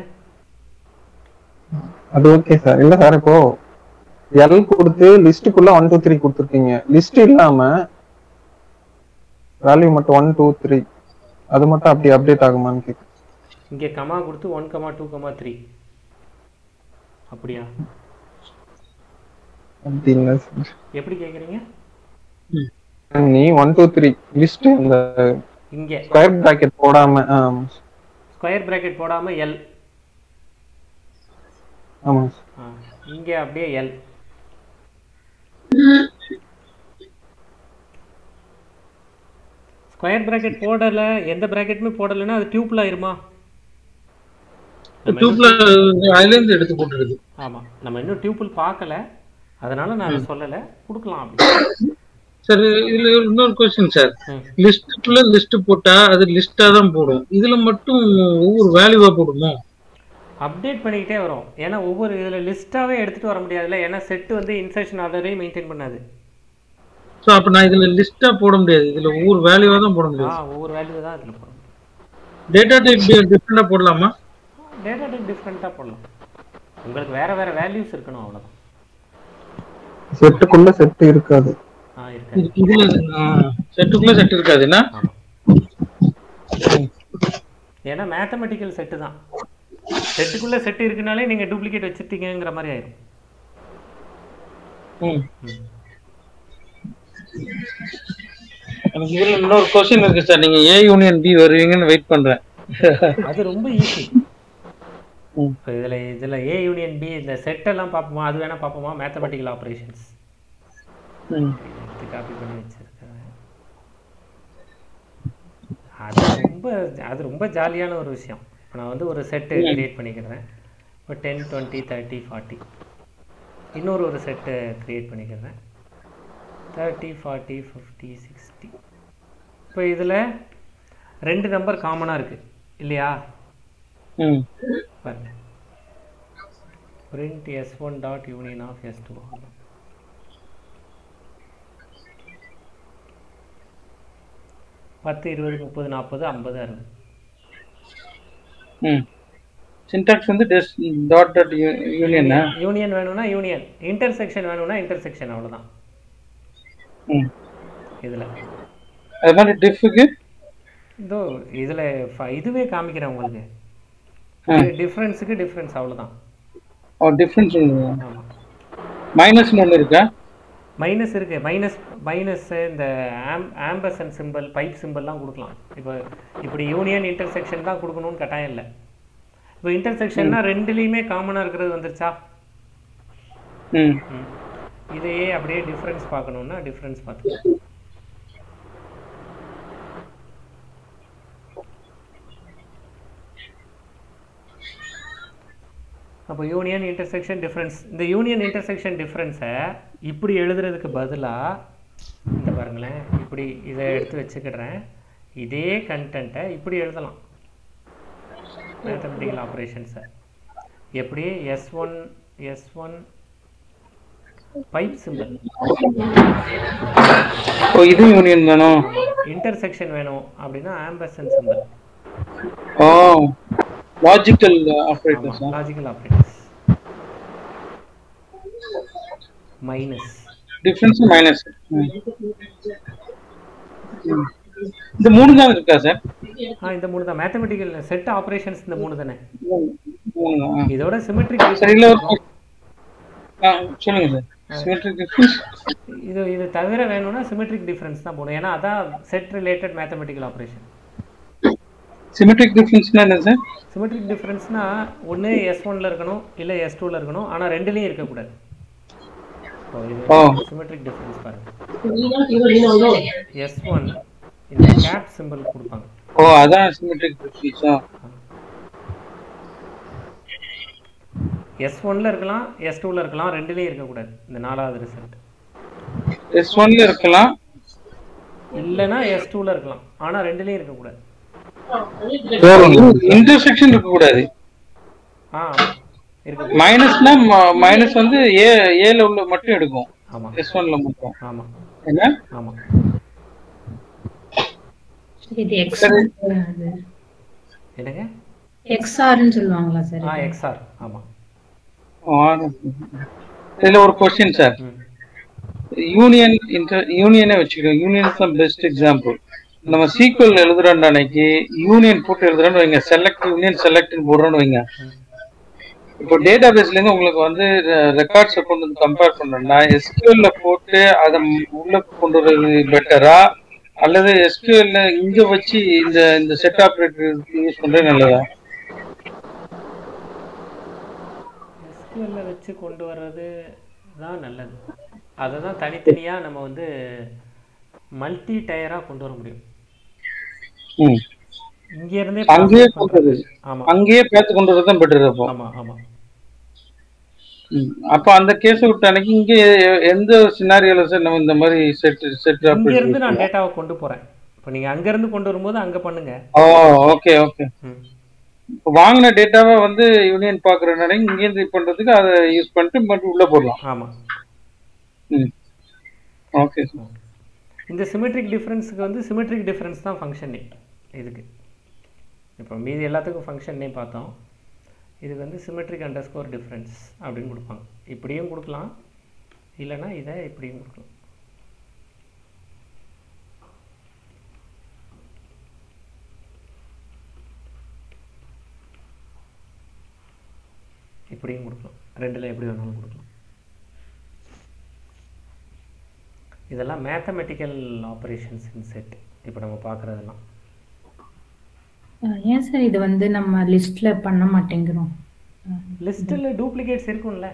D: அது ஓகே சார். இல்ல சார், இப்போ எல் கொடுத்து லிஸ்டுக்குள்ள 1 2 3 கொடுத்துருக்கீங்க. லிஸ்ட் இல்லாம வேல்யூ மட்டும் 1 2 3 அது மட்டும் அப்படி அப்டேட் ஆகுமான்னு கேட்கு.
A: இங்கே கமா கொடுத்து 1 2 3 அப்படியா?
D: அப்படி இல்லை சார்.
A: எப்படி கேக்குறீங்க?
D: நீ 1 2 3 லிஸ்ட் இந்த
A: இங்கே
D: ஸ்கொயர் பிராக்கெட் போடாம
A: ஸ்கொயர் பிராக்கெட் போடாம எல்
D: ஆமாங்க சார்.
A: இங்கே அப்படியே எல். ஸ்கொயர் பிராக்கெட் போடலை, எந்த ப்ராக்கெட்டுமே போடலைன்னா அது டியூப்ல ஆயிருமா?
B: டியூப்ல அதுலேருந்து எடுத்து போட்டுருது.
A: ஆமாம், நம்ம இன்னும் டியூப்பிள் பார்க்கல, அதனால நான் அதை சொல்லலை, கொடுக்கலாம் அப்படி.
B: சார் இதுல இன்னொரு கொஸ்டின் சார், லிஸ்ட்டுக்குள்ள லிஸ்ட் போட்டா அது லிஸ்டா தான் போடும், இதுல மட்டும் ஒவ்வொரு வேல்யூவா போடுமோ?
A: அப்டேட் பண்ணிக்கிட்டே வரும். ஏன்னா ஒவ்வொரு இதில் லிஸ்ட்டாகவே எடுத்துகிட்டு வர முடியாதுல்ல, ஏன்னா செட்டு வந்து இன்சர்ஷன் ஆர்டரையும் மெயின்டைன் பண்ணாது.
B: ஸோ அப்போ நான் இதில் லிஸ்ட்டாக போட முடியாது, இதில் ஒவ்வொரு வேல்யூவாக தான் போட முடியும்.
A: ஒவ்வொரு வேல்யூ தான் இதில் போட முடியும்.
B: டேட்டா டைப் டிஃப்ரெண்ட்டாக போடலாமா?
A: டேட்டா டைப் டிஃப்ரெண்ட்டாக போடலாம், உங்களுக்கு வேற வேற வேல்யூஸ் இருக்கணும், அவ்வளோதான்.
D: செட்டுக்குள்ள செட் இருக்காது.
B: இதுல செட்டுக்குள்ள செட் இருக்காதுன்னா,
A: ஏன்னா மேத்தமெட்டிக்கல் செட்டு தான். செட்டுக்குள்ள செட் இருக்குனாலே நீங்க டூப்ளிகேட் வச்சிருக்கீங்கங்கிற மாதிரி ஆயிடும்.
B: எனக்கு இதுல இன்னொரு क्वेश्चन இருக்கு சார், நீங்க A யூனியன் B வருவீங்கன்னு வெயிட் பண்றேன்.
A: அது ரொம்ப ஈஸி. இப்போ இதுல A யூனியன் B இந்த செட் எல்லாம் பார்ப்போமா, அது வேணா பார்ப்போமா? மேத்தமெட்டிக்கல் ஆபரேஷன்ஸ் காப்பி பண்ணி வச்சிருக்கேன். அது ரொம்ப ஜாலியான ஒரு விஷயம். இப்போ நான் வந்து ஒரு செட்டு கிரியேட் பண்ணிக்கிறேன். இப்போ 10 20 30 40 இன்னொரு செட்டு கிரியேட் பண்ணிக்கிறேன். 30 40 50 60. இப்போ இதில் 2 நம்பர் காமனாக இருக்குது இல்லையா? பாருங்க, print s1 dot union of s2. 10 20 30 40 50 60.
B: Syntax வந்து டாட் டாட் யூனியனா?
A: யூனியன் வேணும்னா யூனியன், இன்டர்செக்ஷன் வேணும்னா இன்டர்செக்ஷன், அவ்வளவுதான். இதுல
B: அது மாதிரி டிஃப்க்கு
A: இதோ இதுல இதுவே காமிக்கிறேன் உங்களுக்கு. டிஃபரன்ஸ்க்கு டிஃபரன்ஸ், அவ்வளவுதான்.
B: டிஃபரன்ஸ் மைனஸ் ஒன்று இருக்கா?
A: மைனஸ் இருக்கு. மைனஸ் இந்த ஆம்பர்சன்ட் சிம்பிள், பைப் சிம்பிள்லாம் கொடுக்கலாம். இப்போ இப்படி யூனியன் இன்டர்செக்ஷன் தான் கொடுக்கணும்னு கட்டாயம் இல்லை. இப்போ இன்டர்செக்ஷன்னா ரெண்டுலேயுமே காமனாக இருக்கிறது வந்துருச்சா? இதையே அப்படியே டிஃப்ரென்ஸ் பார்க்கணும்னா டிஃப்ரென்ஸ் பார்த்துக்கலாம். அப்போ யூனியன் இன்டர்செக்ஷன் டிஃப்ரென்ஸ். இந்த யூனியன் இன்டர்செக்ஷன் டிஃப்ரென்ஸை இப்படி எழுதுறதுக்கு பதிலாக இந்த பாருங்களேன், இப்படி இதை எடுத்து வச்சுக்கிடுறேன். இதே கண்டென்ட்டை இப்படி எழுதலாம் மேத்தமெட்டிக்கல் ஆப்ரேஷன்ஸை. எப்படி S1 பைப் சிம்பிள்,
B: இது யூனியன் வேணும்,
A: இன்டர்செக்ஷன் வேணும் அப்படின்னா ampersand symbol.
B: Logical operators.
A: Logical operators. Minus
B: difference minus. இந்த மூணு தான் இருக்கா சார்?
A: இந்த மூணு தான் மேத்தமெட்டிக்கல் செட் ஆபரேஷன்ஸ். இந்த மூணு தானே. இதோட சிமெட்ரிக்
B: சொல்லுங்க சார். சிமெட்ரிக் டிஃபரன்ஸ்
A: இது தவிர வேணும்னா சிமெட்ரிக் டிஃபரன்ஸ் தான் போடும். ஏன்னா அதான் set related mathematical operation.
B: Symmetric டிஃபரன்ஸ்னா என்ன சார்?
A: சிமெட்ரிக் டிஃபரன்ஸ்னா ஒன்று S1ல இருக்கணும், இல்லை S2ல இருக்கணும், ஆனால் ரெண்டுலேயும் இருக்கக்கூடாது. சிமெட்ரிக் டிஃபரன்ஸ் பாருங்க. S1 இந்த கேப் சிம்பிள் கொடுப்பாங்க.
B: அதான் சிமெட்ரிக் டிஃபரன்ஸா?
A: S1ல இருக்கலாம், S2ல இருக்கலாம், ரெண்டுலேயும் இருக்கக்கூடாது. இந்த நாலாவது ரிசல்ட்
B: S1ல இருக்கலாம்,
A: இல்லைன்னா S2ல இருக்கலாம், ஆனால் ரெண்டுலேயும் இருக்கக்கூடாது.
B: இன்டர்செக்ஷன் இருக்க கூடாது. மைனஸ்னா மைனஸ் வந்து ஏல உள்ள மட்டும் எடுக்கும்.
A: ஆமா,
B: S1ல மட்டும்.
A: ஆமா
B: என்ன?
A: ஆமா.
C: இது x
A: என்னங்க?
C: XR ன்னு சொல்லுவாங்களா சார்?
A: XR. ஆமா.
B: இதுல ஒரு क्वेश्चन சார். யூனியனை வச்சுக்கிறோம். Union is the best example. நம்ம சீக்வல் எழுதுறோம் அன்னைக்கு யூனியன் போட்டு எழுதுறோம்னு வைங்க, செலக்ட் யூனியன் செலக்ட்னு போடுறோம்னு வைங்க. இப்போ டேட்டா பேஸ்ல இருந்து உங்களுக்கு வந்து ரெக்கார்ட்ஸை கொண்டு வந்து கம்பேர் பண்ணணும்னா SQL போட்டு அதை உள்ள கொண்டு வர்றது பெட்டரா, அல்லது SQL இங்க வச்சு இந்த செட் ஆபரேட்டர் யூஸ் பண்றது நல்லதா?
A: SQL வச்சு கொண்டு வர்றது தான் நல்லது. அதை தான் தனித்தனியாக நம்ம வந்து மல்டி டயராக கொண்டு வர முடியும்.
B: ம்
A: இங்கேருந்தே
B: அங்கேயே
A: ப்ராசஸ் பண்ணுறது. ஆமாம்
B: அங்கேயே பார்த்து கொண்டு வரது தான் பெட்டர். அப்போ
A: ஆமாம் ஆமாம்.
B: அப்ப அந்த கேஸ் விட்ட அன்னைக்கு இங்க எந்த சினாரியோல சார் நம்ம இந்த மாதிரி செட்
A: இங்கேருந்து நான் டேட்டாவை கொண்டு போகிறேன். இப்போ நீங்கள் அங்கேருந்து கொண்டு வரும்போது அங்கே பண்ணுங்க.
B: Oh okay okay. வாங்கின டேட்டாவை வந்து யூனியன் பார்க்குறனால இங்கேருந்து இது பண்ணுறதுக்கு அதை யூஸ் பண்ணிட்டு மட்டும் உள்ளே போடலாம்.
A: ஆமாம்.
B: ம் ஓகே.
A: இந்த சிமெட்ரிக் டிஃப்ரென்ஸுக்கு வந்து சிமெட்ரிக் டிஃப்ரென்ஸ் தான் ஃபங்க்ஷன் நேம் இதுக்கு. இப்போ மீதி எல்லாத்துக்கும் ஃபங்க்ஷன் நேம் பார்த்தோம். இதுக்கு வந்து சிமெட்ரிக் அண்டர்ஸ்கோர் டிஃப்ரென்ஸ் அப்படின்னு கொடுப்பாங்க. இப்படியும் கொடுக்கலாம், இல்லைன்னா இதை இப்படியும் கொடுக்கலாம். இப்படியும் கொடுக்கலாம், ரெண்டில் எப்படி வேணாலும் கொடுக்கலாம். இதெல்லாம் மேத்தமெட்டிக்கல் ஆப்ரேஷன்ஸ் இன் செட் இப்போ நம்ம பார்க்குறதெல்லாம்.
C: ஏன் சார் இது வந்து நம்ம லிஸ்ட்ல பண்ண மாட்டேங்கிறோம்?
A: லிஸ்ட்டில் டூப்ளிகேட்ஸ் இருக்கும்ல,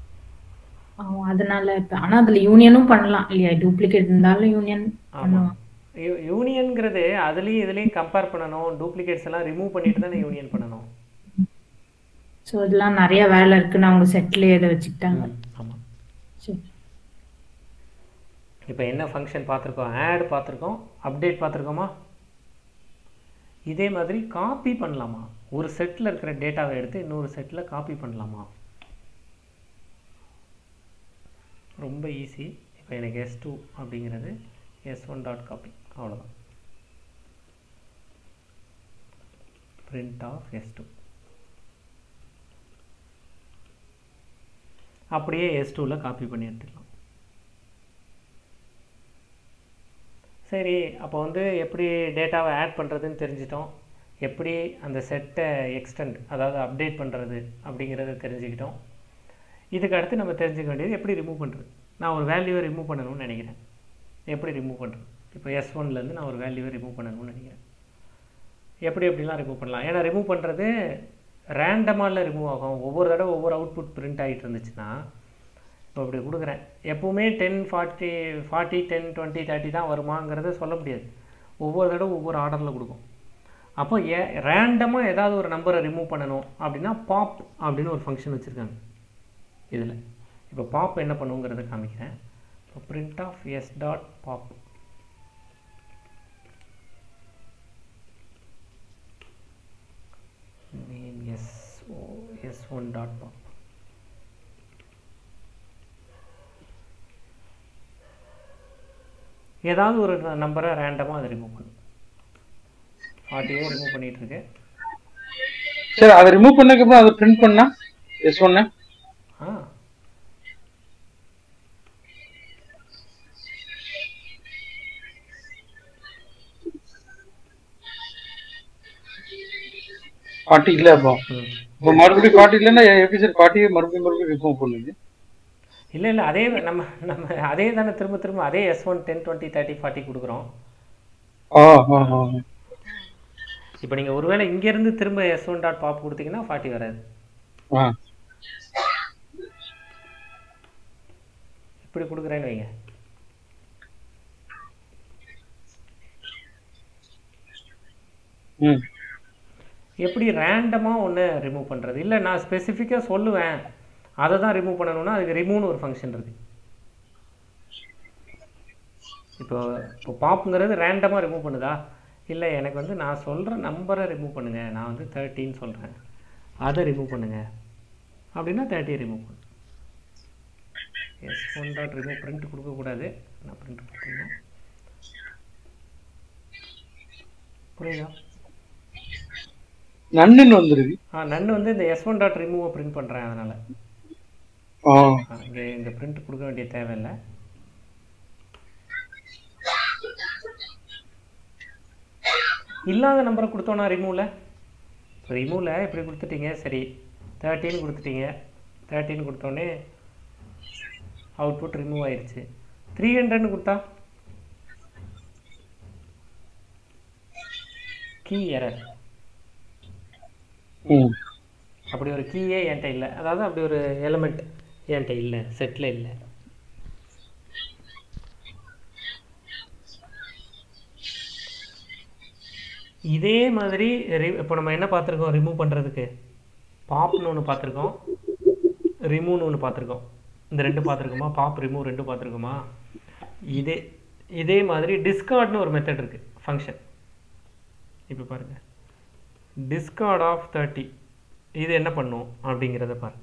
C: அதனால இப்போ ஆனால் அதில் யூனியனும் பண்ணலாம் இல்லையா? டூப்ளிகேட் இருந்தாலும் யூனியன் பண்ணுவோம்.
A: யூனியன்கிறது அதுலேயும் இதுலேயும் கம்பேர் பண்ணணும். டூப்ளிகேட்ஸ் எல்லாம் ரிமூவ் பண்ணிட்டு தானே யூனியன் பண்ணணும்.
C: ஸோ இதெல்லாம் நிறைய வேலை இருக்குன்னு அவங்க செட்லேயே இதை வச்சுக்கிட்டாங்க.
A: ஆமாம்.
C: சரி,
A: இப்போ என்ன ஃபங்க்ஷன் பார்த்துருக்கோம்? ஆட் பார்த்துருக்கோம், அப்டேட் பார்த்துருக்கோமா? இதே மாதிரி காப்பி பண்ணலாமா? ஒரு செட்டில் இருக்கிற டேட்டாவை எடுத்து இன்னொரு செட்டில் காப்பி பண்ணலாமா? ரொம்ப ஈஸி. இப்போ எனக்கு S2 அப்படிங்கிறது S1 டாட் காப்பி, அவ்வளோதான். print of S2 அப்படியே S2ல் காப்பி பண்ணி எடுத்துக்கலாம். சரி, அப்போ வந்து எப்படி டேட்டாவை ஆட் பண்ணுறதுன்னு தெரிஞ்சிட்டோம். எப்படி அந்த செட்டை எக்ஸ்டெண்ட், அதாவது அப்டேட் பண்ணுறது அப்படிங்கிறத தெரிஞ்சுக்கிட்டோம். இதுக்கு அடுத்து நம்ம தெரிஞ்சுக்க வேண்டியது எப்படி ரிமூவ் பண்ணுறது. நான் ஒரு வேல்யூவை ரிமூவ் பண்ணணும்னு நினைக்கிறேன். எப்படி ரிமூவ் பண்ணுறது? இப்போ S1லேருந்து நான் ஒரு வேல்யூவை ரிமூவ் பண்ணணும்னு நினைக்கிறேன். எப்படிலாம் ரிமூவ் பண்ணலாம்? ஏன்னா ரிமூவ் பண்ணுறது ரேண்டமாக ரிமூவ் ஆகும். ஒவ்வொரு தடவை ஒவ்வொரு அவுட்புட் பிரிண்ட் ஆகிட்டு இருந்துச்சுன்னா, இப்போ இப்படி கொடுக்குறேன், எப்போவுமே 10 40 40 10 20 30 தான் வருமாங்கிறத சொல்ல முடியாது. ஒவ்வொரு தடவை ஒவ்வொரு ஆர்டரில் கொடுக்கும். அப்போ ரேண்டமாக ஏதாவது ஒரு நம்பரை ரிமூவ் பண்ணணும் அப்படின்னா பாப் அப்படின்னு ஒரு ஃபங்க்ஷன் வச்சுருக்காங்க இதில். இப்போ பாப் என்ன பண்ணுங்கிறத காமிக்கிறேன். இப்போ print of s dot pop. name s1 dot pop. ஏதாவது ஒரு நம்பரை ரேண்டமாக அதை ரிமூவ் பண்ணும். 40 ரிமூவ் பண்ணிட்டு இருக்கு.
B: சரி, அதை ரிமூவ் பண்ணதுக்கப்புறம் அதை பிரிண்ட் பண்ணா S1 40 இல்லை. அப்போ மறுபடியும் 40 இல்லைன்னா எப்படி சார் 40 மறுபடியும் ரிமூவ் பண்ணுங்க?
A: இல்லை அதே நம்ம அதே தானே திரும்ப அதே S1 10 20 30 40 கொடுக்குறோம். இப்போ நீங்கள் ஒருவேளை இங்கேருந்து திரும்ப S1 டாட் பாப் கொடுத்தீங்கன்னா 40 வராது. இப்படி கொடுக்குறேன்னு வைங்க. எப்படி ரேண்டமாக ஒன்று ரிமூவ் பண்ணுறது? இல்லை நான் ஸ்பெசிஃபிக்காக சொல்லுவேன் அதை தான் ரிமூவ் பண்ணணும்னா அதுக்கு ரிமூவ்னு ஒரு ஃபங்க்ஷன் இருக்குது. இப்போ பாப்புங்கிறது ரேண்டமாக ரிமூவ் பண்ணுதா? இல்லை எனக்கு வந்து நான் சொல்கிற நம்பரை ரிமூவ் பண்ணுங்கள், நான் வந்து 13 சொல்கிறேன், அதை ரிமூவ் பண்ணுங்கள் அப்படின்னா 30 ரிமூவ் பண்ணு. S1 டாட் ரிமூவ் பிரிண்ட் கொடுக்கக்கூடாது. நான் பிரிண்ட் கொடுத்தீங்கன்னா புரியுதா?
B: நன்னு வந்துருக்கு.
A: நன்னு வந்து இந்த S1 டாட் ரிமூவை பிரிண்ட் பண்ணுறேன். அதனால் இங்கே பிரிண்ட் கொடுக்க வேண்டிய தேவையில்லை. இல்லாத நம்பரை கொடுத்தோன்னா ரிமூவில் இப்படி கொடுத்துட்டீங்க. சரி, 13 கொடுத்துட்டீங்க. 13 கொடுத்தோன்னே அவுட்புட் ரிமூவ் ஆயிடுச்சு. 300 கொடுத்தா கீ எரர். அப்படி ஒரு கீயே என்கிட்ட இல்லை, அதாவது அப்படி ஒரு எலிமெண்ட் என்கிட்ட இல்லை, செட்டில் இல்லை. இதே மாதிரி இப்போ நம்ம என்ன பார்த்துருக்கோம் ரிமூவ் பண்ணுறதுக்கு? பாப்னு ஒன்று பார்த்துருக்கோம், ரிமூவ்னு ஒன்று பார்த்துருக்கோம். இந்த ரெண்டு பார்த்துருக்கோமா? பாப் ரிமூவ் ரெண்டு பார்த்துருக்கோமா? இதே மாதிரி டிஸ்கார்ட்னு ஒரு மெத்தட் இருக்குது, ஃபங்க்ஷன். இப்போ பாருங்கள், டிஸ்கார்ட் ஆஃப் 30 இது என்ன பண்ணும் அப்படிங்கிறத பாருங்கள்.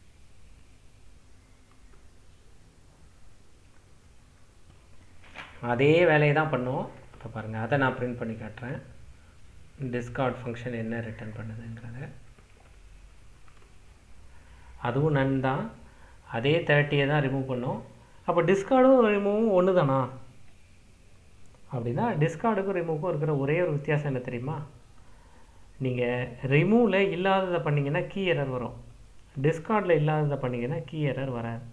A: அதே வேலையை தான் பண்ணுவோம். இப்போ பாருங்கள், அதை நான் பிரிண்ட் பண்ணி காட்டுறேன். டிஸ்கார்ட் ஃபங்க்ஷன் என்ன ரிட்டர்ன் பண்ணுதுங்கிறத. அதுவும் நன் தான், அதே 30 தான் ரிமூவ் பண்ணோம். அப்போ டிஸ்கார்டும் ரிமூவும் ஒன்று தானா அப்படின்னா, டிஸ்கார்டுக்கும் ரிமூவுக்கும் இருக்கிற ஒரே ஒரு வித்தியாசம் என்ன தெரியுமா? நீங்கள் ரிமூவில் இல்லாததை பண்ணிங்கன்னா கீ எரர் வரும், டிஸ்கார்டில் இல்லாததை பண்ணிங்கன்னா கீ எரர் வராது.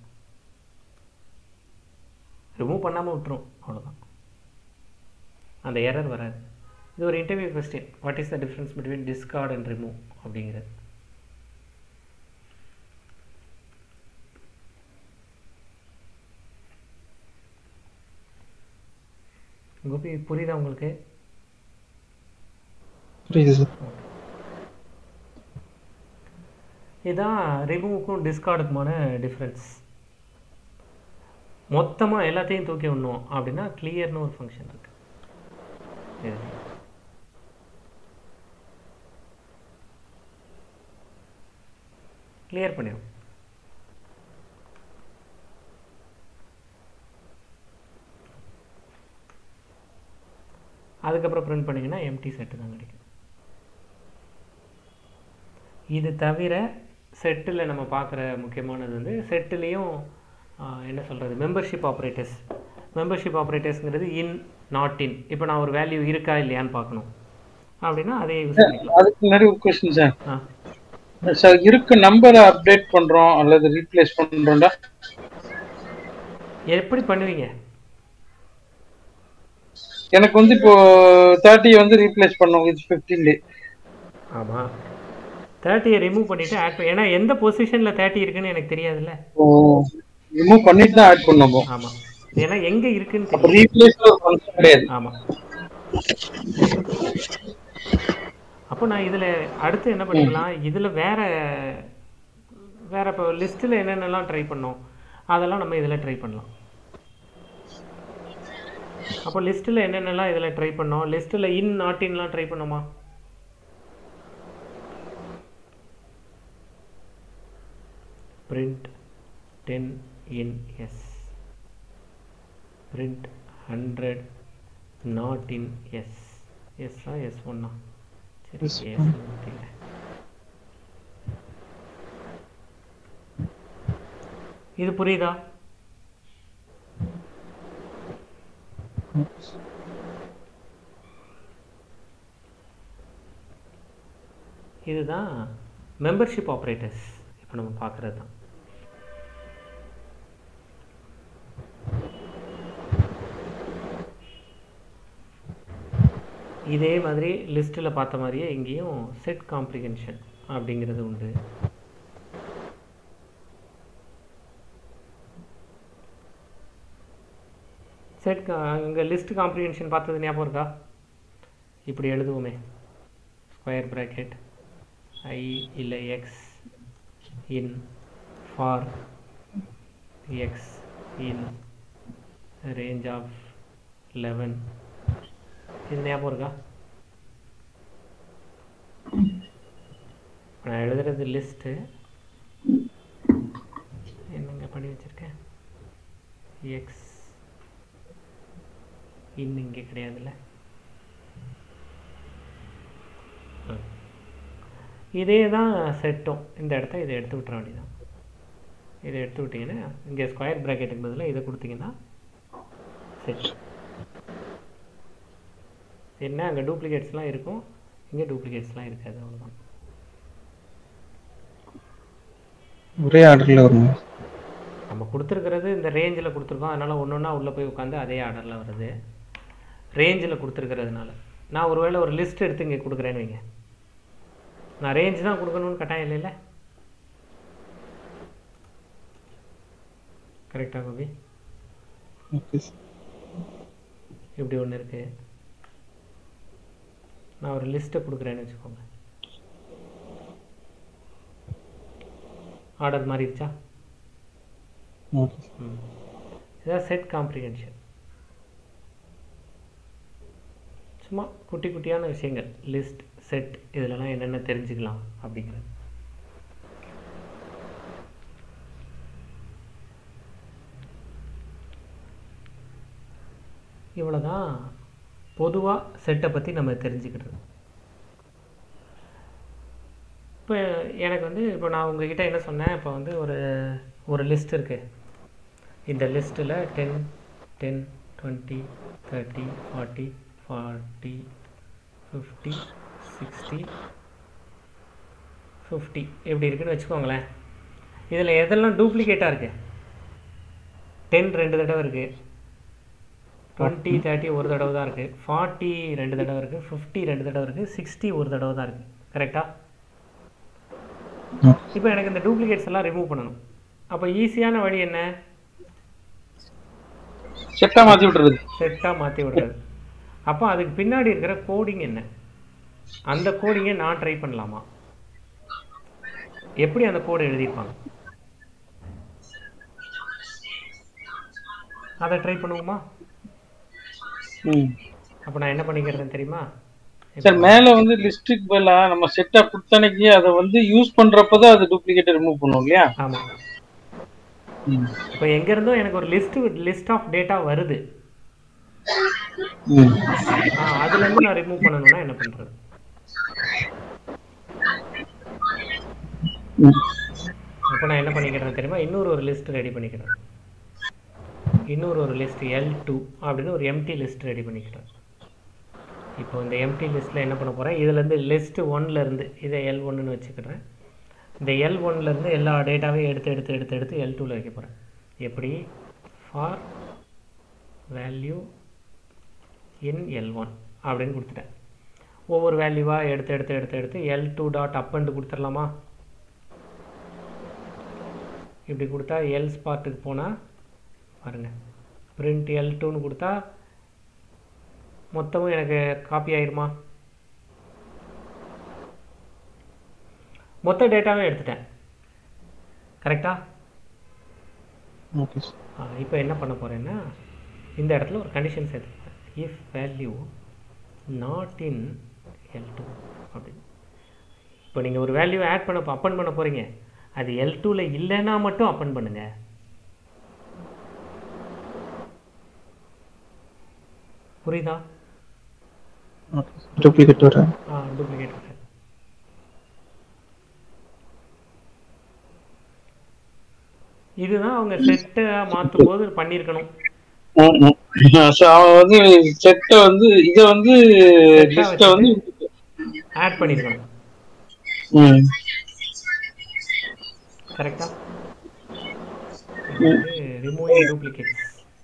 A: ரிமூவ் பண்ணாமல் விட்டுரும், அவ்வளோதான், அந்த எரர் வராது. இது ஒரு interview question, what is the difference between discard and remove அப்படிங்கிறது. கோபி புரியுதா உங்களுக்கு?
D: புரியுது சார்.
A: இதுதான் ரிமூவுக்கும் டிஸ்கார்டுக்குமான டிஃப்ரென்ஸ். மொத்தமாக எல்லாத்தையும் தூக்கி விடணும் அப்படின்னா கிளியர்னு ஒரு ஃபங்க்ஷன் இருக்கு, கிளியர் பண்ணிடும். அதுக்கப்புறம் பிரிண்ட் பண்ணிங்கன்னா எம்டி செட்டு தான் கிடைக்கும். இது தவிர செட்டில் நம்ம பார்க்குற முக்கியமானது வந்து செட்டுலேயும் என்ன சொல்கிறது, மெம்பர்ஷிப் ஆப்ரேட்டர்ஸ். மெம்பர்ஷிப் ஆப்ரேட்டர்ஸ்ங்கிறது இன் நாட் இன். இப்போ நான் ஒரு வேல்யூ இருக்கா இல்லையான்னு பார்க்கணும் அப்படின்னா அதே யூஸ் பண்ணிக்கலாம்.
B: அதுக்கு முன்னாடி ஒரு கொஸ்டின் சார். சார் இருக்க நம்பரை அப்டேட் பண்ணுறோம் அல்லது ரீப்ளேஸ் பண்ணுறோம்டா,
A: எப்படி பண்ணுவீங்க?
B: எனக்கு வந்து இப்போ 30 வந்து ரீப்ளேஸ் பண்ணோம் வித் 15.
A: ஆமாம், 30 ரிமூவ் பண்ணிவிட்டு ஆட் பண்ணி, ஏன்னா எந்த பொசிஷனில் 30 இருக்குன்னு எனக்கு தெரியாதுல்ல.
B: ஓ, ரிமூவ் பண்ணிட்டு தான் ஆட் பண்ணோம்.
A: ஆமாம், ஏன்னா எங்கே இருக்குன்னு
B: அப்போ
A: தெரியும்.
B: ரீப்ளேஸ் ஒரு ஃபங்க்ஷன் கிடையாது.
A: ஆமாம், அப்போ நான் இதில் அடுத்து என்ன பண்ணிக்கலாம், இதில் வேறு இப்போ லிஸ்ட்டில் என்னென்னலாம் ட்ரை பண்ணோம் அதெல்லாம் நம்ம இதில் ட்ரை பண்ணலாம். அப்போ லிஸ்ட்டில் என்னென்னலாம் இதில் ட்ரை பண்ணோம், லிஸ்ட்டில் இன் நாட் இன்லாம் ட்ரை பண்ணோமா? print 10 in s, print 100 not in s. s ஆ s1 ஆ? சரி, s தெரியல. இது புரியுதா? இதுதான் மெம்பர்ஷிப் ஆப்ரேட்டர்ஸ் இப்போ நம்ம பார்க்குறது தான். இதே மாதிரி லிஸ்ட்டில் பார்த்த மாதிரியே இங்கேயும் செட் காம்ப்ரிஹென்ஷன் அப்படிங்கிறது உண்டு. செட் இங்கே லிஸ்ட் காம்ப்ரிஹென்ஷன் பார்த்தது ஞாபகம் இருக்கா? இப்படி எழுதுவோமே, ஸ்கொயர் ப்ராக்கெட் ஐ இல்லை X in for X in range of 11. இது ஞாபகம் இருக்கா? நான் எழுதுறது லிஸ்ட்டு, என்னங்க பண்ணி வச்சுருக்கேன், எக்ஸ் இன்னும் இங்கே கிடையாதுல்ல. இதே தான் செட்டும், இந்த இடத்த இதை எடுத்து விட்டுற வேண்டியதான். இதை எடுத்து விட்டிங்கன்னா இங்கே ஸ்கொயர் ப்ராக்கெட்டுக்கு பதிலாக இதை கொடுத்தீங்கன்னா செட். என்ன அங்கே டூப்ளிகேட்ஸ்லாம் இருக்கும், இங்கே டூப்ளிகேட்ஸ்லாம் இருக்காது, அவ்வளோதான்.
D: ஒரே ஆர்டரில் வரும்.
A: நம்ம கொடுத்துருக்கிறது இந்த ரேஞ்சில் கொடுத்துருக்கோம், அதனால் ஒன்று ஒன்றா உள்ளே போய் உட்காந்து அதே ஆர்டரில் வருது. ரேஞ்சில் கொடுத்துருக்கிறதுனால நான் ஒருவேளை ஒரு லிஸ்ட் எடுத்து இங்கே கொடுக்குறேன்னு வைங்க, நான் ரேஞ்ச் தான் கொடுக்கணும்னு கட்டாயம் இல்லைல்ல. கரெக்டாக கோபி?
D: Okay sir.
A: இப்படி ஒன்று இருக்குது. நான் ஒரு லிஸ்ட்டை கொடுக்குறேன்னு வச்சுக்கோங்க. ஆர்டர் மாறிடுச்சா?
D: Okay sir.
A: இதான் செட் காம்ப்ரிஹென்ஷன். சும்மா குட்டி குட்டியான விஷயங்கள், லிஸ்ட், செட், இதிலலாம் என்னென்ன தெரிஞ்சுக்கலாம் அப்படிங்கிறது. இவ்வளோதான் பொதுவாக செட்டை பற்றி நம்ம தெரிஞ்சுக்கிட்டது. இப்போ எனக்கு வந்து இப்போ நான் உங்ககிட்ட என்ன சொன்னேன், இப்போ வந்து ஒரு லிஸ்ட் இருக்குது. இந்த லிஸ்ட்டில் 10, 10, 20, 30, 40, 40, 50, 60, 50 எப்படி இருக்குன்னு வச்சுக்கோங்களேன். இதில் எதெல்லாம் டூப்ளிகேட்டாக இருக்குது? 10 2 தடவை இருக்குது, 20 30 ஒரு தடவை தான் இருக்குது, 40 2 தடவை இருக்குது, 50 2 தடவை இருக்குது, 60 ஒரு தடவை தான் இருக்குது. கரெக்டாக? இப்போ எனக்கு இந்த டூப்ளிகேட்ஸ் எல்லாம் ரிமூவ் பண்ணணும். அப்போ ஈஸியான வழி என்ன?
B: செட்டாக மாற்றி விட்டுறது.
A: செட்டாக மாற்றி விடுறது. அப்போ அதுக்கு பின்னாடி இருக்கிற கோடிங் என்ன? அந்த கோடிங்கை நான் ட்ரை பண்ணலாமா? எப்படி அந்த கோடு எழுதியிருப்பாங்க? அதை ட்ரை பண்ணுவோமா? அப்போ நான் என்ன பண்ணிக்கிறேன்னு தெரியுமா
B: சார்? மேல வந்து லிஸ்ட்டுக்கு பதிலா நம்ம செட்டா கொடுத்தனைக்கு அதை வந்து யூஸ் பண்றப்பதான் அது டூப்ளிகேட் ரிமூவ் பண்ணுவோம் இல்லையா?
A: ஆமாம். இப்போ எங்க இருந்தோ எனக்கு ஒரு லிஸ்ட் ஆஃப் டேட்டா வருது. அதுல இருந்து நான் ரிமூவ் பண்ணணும்னா என்ன பண்றது? இப்போ நான் என்ன பண்ணிக்கிறேன் தெரியுமா? இன்னொரு லிஸ்ட் ரெடி பண்ணிக்கிறேன். இன்னொரு லிஸ்ட் L2 அப்படின்னு ஒரு எம்டி லிஸ்ட் ரெடி பண்ணிக்கிறேன். இப்போ இந்த எம்டி லிஸ்ட்டில் என்ன பண்ண போகிறேன், இதுலேருந்து லிஸ்ட் 1லேருந்து இதை L1ன்னு வச்சுக்கிறேன். இந்த L1லேருந்து எல்லா டேட்டாவையும் எடுத்து L2ல் வைக்க போகிறேன். எப்படி? ஃபார் வேல்யூ இன் L1 அப்படின்னு கொடுத்துட்டேன். ஒவ்வொரு வேல்யூவாக எடுத்து L2 டாட் அப்பண்டு கொடுத்துடலாமா? இப்படி கொடுத்தா எல்ஸ் பார்ட்டுக்கு போனால் பாருங்கள், பிரிண்ட் L2ன்னு கொடுத்தா மொத்தமும் எனக்கு காப்பி ஆயிருமா? மொத்த டேட்டாவே எடுத்துட்டேன். கரெக்டா?
D: Okay sir.
A: இப்போ என்ன பண்ண போகிறேன்னா, இந்த இடத்துல ஒரு கண்டிஷன் சேர்த்துக்கிறேன். If value not in L2 அப்படின்னு. இப்போ நீங்கள் ஒரு வேல்யூ ஆட் பண்ண அப்பன் பண்ண போகிறீங்க, அது L2ல இல்லைன்னா மட்டும் அப்பன் பண்ணுங்க. புரியுதா?
D: டூப்ளிகேட் வர
A: டூப்ளிகேட் வர. இதுதான் அவங்க செட்டை மாற்றும் போது பண்ணியிருக்கணும்.
B: அவன் வந்து செட்டை வந்து இதை வந்து லிஸ்ட்டை வந்து
A: ஆட் பண்ணியிருக்கணும். கரெக்டா? Removing duplicates.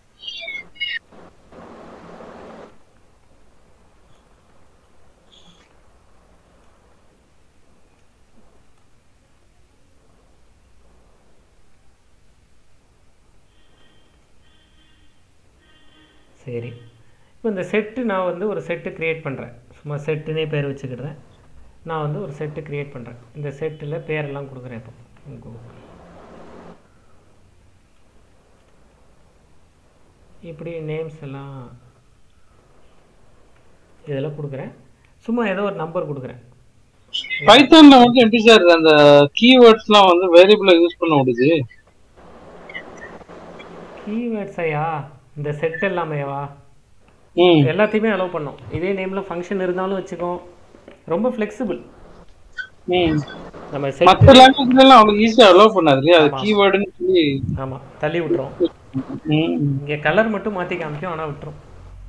A: சரி, இப்போ இந்த செட்டு நான் வந்து ஒரு செட்டு க்ரியேட் பண்ணுறேன். சும்மா செட்டுனே பேர் வச்சுக்கிடுறேன். நான் வந்து ஒரு செட்டு க்ரியேட் பண்ணுறேன். இந்த செட்டில் பேரெல்லாம் கொடுக்குறேன். இப்போ இப்படி நேம்ஸ் எல்லாம் இதெல்லாம் கொடுக்குறேன். சும்மா ஏதோ ஒரு நம்பர் கொடுக்குறேன்.
B: பைத்தான்ல வந்து எப்படி சார் அந்த கீவேர்ட்ஸ்லாம் வந்து வேரியபிளா யூஸ் பண்ண முடியுது?
A: கீவேர்ட்ஸ் ஐயா, இந்த செட் எல்லாமேவா எல்லாத்தையுமே அலோவ் பண்ணோம். இதே நேம்ல ஃபங்க்ஷன் இருந்தாலும் வச்சுக்கோ, ரொம்ப ஃப்ளெக்சிபிள். நம்ம
B: மற்ற லாங்குவேஜ்ல எல்லாம் அவங்க ஈஸியா அலோவ் பண்ணாது இல்லையா? அது கீவேர்டுன்னு சொல்லி
A: ஆமா தள்ளி விட்டுரும். இங்க கலர் மட்டும் மாத்தி காமிக்கும், ஆனா விட்டுரும்.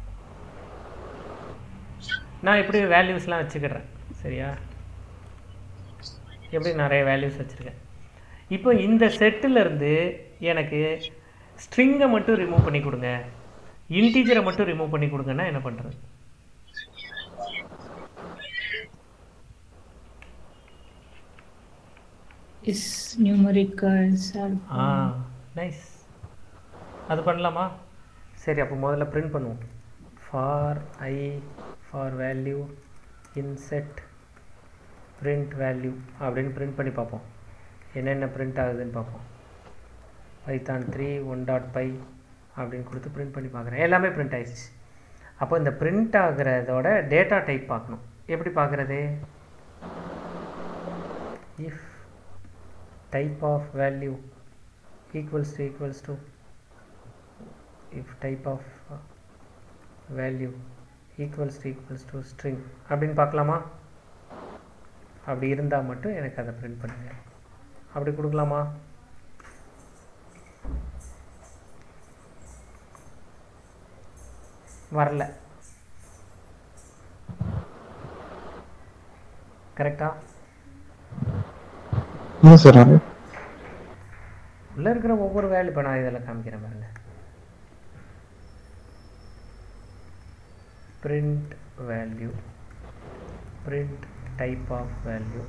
A: நான் எப்படி வேல்யூஸ்லாம் வச்சுக்கிறேன். சரியா? எப்படி நிறைய வேல்யூஸ் வச்சிருக்கேன். இப்போ இந்த செட்டில் இருந்து எனக்கு ஸ்ட்ரிங்கை மட்டும் ரிமூவ் பண்ணி கொடுங்க, இன்டீஜரை மட்டும் ரிமூவ் பண்ணி கொடுங்கன்னா என்ன பண்ணுறது?
C: is numericals or
A: nice. அது பண்ணலாமா? சரி, அப்போ முதல்ல பிரிண்ட் பண்ணுவோம். For I for value in set print value அப்படின்னு பிரிண்ட் பண்ணி பார்ப்போம். என்னென்ன பிரிண்ட் ஆகுதுன்னு பார்ப்போம். பைத்தான் 3 1.py அப்படின்னு கொடுத்து பிரிண்ட் பண்ணி பார்க்குறேன். எல்லாமே பிரிண்ட் ஆயிடுச்சு. அப்போ இந்த பிரிண்ட் ஆகிறதோட டேட்டா டைப் பார்க்கணும். எப்படி பார்க்குறது? If type of value equals to if type of value equals to string அப்படின்னு பார்க்கலாமா? அப்படி இருந்தால் மட்டும் எனக்கு அதை பிரிண்ட் பண்ணுங்க. அப்படி கொடுக்கலாமா? வரல. கரெக்டா?
D: சார்
A: உள்ள இருக்கிற ஒவ்வொரு வேல்யூ இப்போ நான் இதில் காமிக்கிறேன் பாருங்க. print value, print type of value,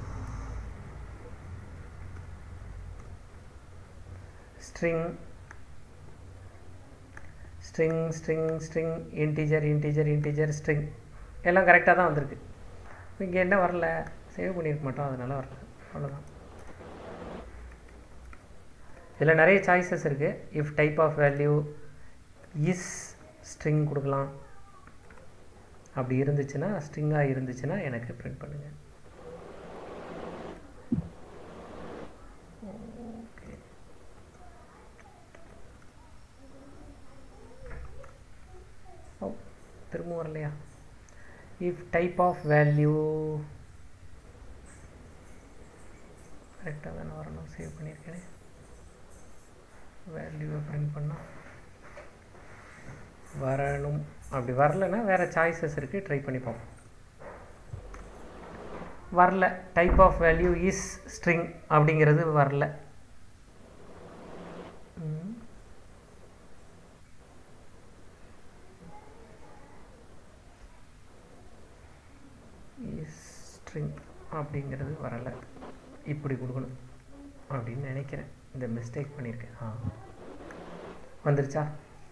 A: string, integer, string எல்லாம் கரெக்டாக தான் வந்திருக்கு. இங்கே என்ன வரல? சேவ் பண்ணியிருக்க மாட்டோம், அதனால வரல. அவ்வளோதான். இதில் நிறைய சாய்ஸஸ் இருக்குது. If type of value is string கொடுக்கலாம். அப்படி இருந்துச்சுன்னா, ஸ்ட்ரிங்காக இருந்துச்சுன்னா எனக்கு பிரிண்ட் பண்ணுங்கள். ஓகே, ஓ திரும்ப வரலையா? இஃப் டைப் ஆஃப் வேல்யூ கரெக்டாக தானே வரணும். சேவ் பண்ணியிருக்கேன். வேல்யூவை பிரிண்ட் பண்ணால் வரணும். அப்படி வரலைன்னா வேறு சாய்ஸஸ் இருக்குது, ட்ரை பண்ணி பார்ப்போம். வரல. Type of value is string அப்படிங்கிறது வரல. இஸ் ஸ்ட்ரிங் அப்படிங்கிறது வரலை. இப்படி கொடுக்கணும் அப்படின்னு நினைக்கிறேன். இந்த மிஸ்டேக் பண்ணியிருக்கேன். வந்துருச்சா?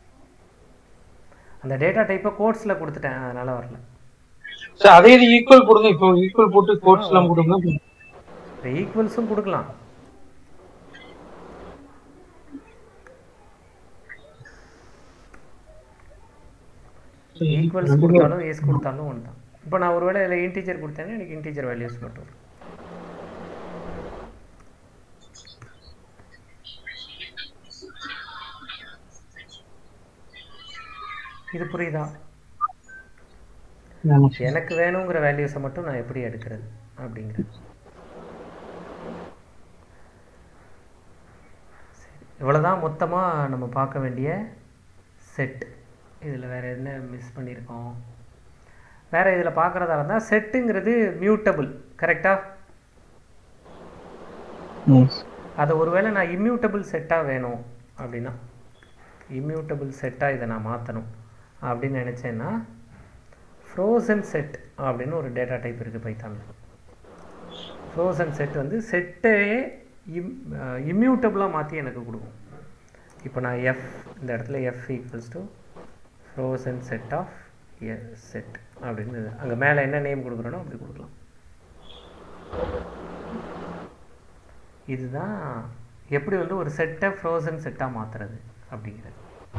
A: அந்த டேட்டா டைப்பை கோட்ஸில் கொடுத்துட்டேன், அதனால வரல.
B: சார் அதே இது ஈக்குவல் கொடுங்க. இப்போ ஈக்குவல் போட்டு கோட்ஸ்லாம் கொடுங்க.
A: இப்போ ஈக்குவல்ஸும் கொடுக்கலாம். ஈக்குவல்ஸ் கொடுத்தாலும் எஸ் கொடுத்தாலும் ஒன்று தான். இப்போ நான் ஒருவேளை இதில் இன்டீஜர் கொடுத்தேன்னா எனக்கு இன்டீஜர் வேல்யூஸ் மட்டும் வரும். இது புரியுதா? எனக்கு வேணுங்கிற வேல்யூஸை மட்டும் நான் எப்படி எடுக்கிறது அப்படிங்கிறது. சரி, இவ்வளோதான் மொத்தமாக நம்ம பார்க்க வேண்டிய செட். இதில் வேறு என்ன மிஸ் பண்ணியிருக்கோம்? வேறு இதில் பார்க்குறதா இருந்தால் செட்டுங்கிறது மியூட்டபிள். கரெக்டாக? அதை ஒருவேளை நான் இம்மியூட்டபிள் செட்டாக வேணும் அப்படின்னா, இம்மியூட்டபிள் செட்டாக இதை நான் மாற்றணும் அப்படின்னு நினச்சேன்னா, ஃப்ரோசன் செட் அப்படின்னு ஒரு டேட்டா டைப் இருக்குது பைத்தானில். ஃப்ரோசன் செட் வந்து செட்டையே இம்மியூட்டபிளாக மாற்றி எனக்கு கொடுக்கும். இப்போ நான் எஃப் இந்த இடத்துல F equals to frozen set of set அப்படின்னு அங்கே மேலே என்ன நேம் கொடுக்குறோனோ அப்படி கொடுக்கலாம். இதுதான் எப்படி வந்து ஒரு செட்டை ஃப்ரோசன் செட்டாக மாற்றுறது அப்படிங்கிறது.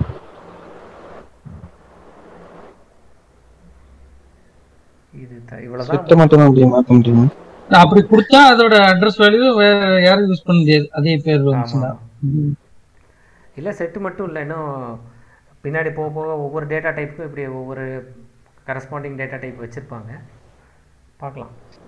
A: இது இவ்வளவுதான்.
D: மட்டும் தான் அப்படியே மாத்த முடியுமா?
B: அப்படி கொடுத்தா அதோட அட்ரஸ் வேல்யூ வேற யாரும் யூஸ் பண்ண முடியாது. அதே பேர் வந்துச்சுன்னா
A: இல்லை, செட்டு மட்டும் இல்லை, இன்னும் பின்னாடி போக போக ஒவ்வொரு டேட்டா டைப்புக்கும் இப்படி ஒவ்வொரு கரஸ்பாண்டிங் டேட்டா டைப் வச்சுருப்பாங்க. பார்க்கலாம்.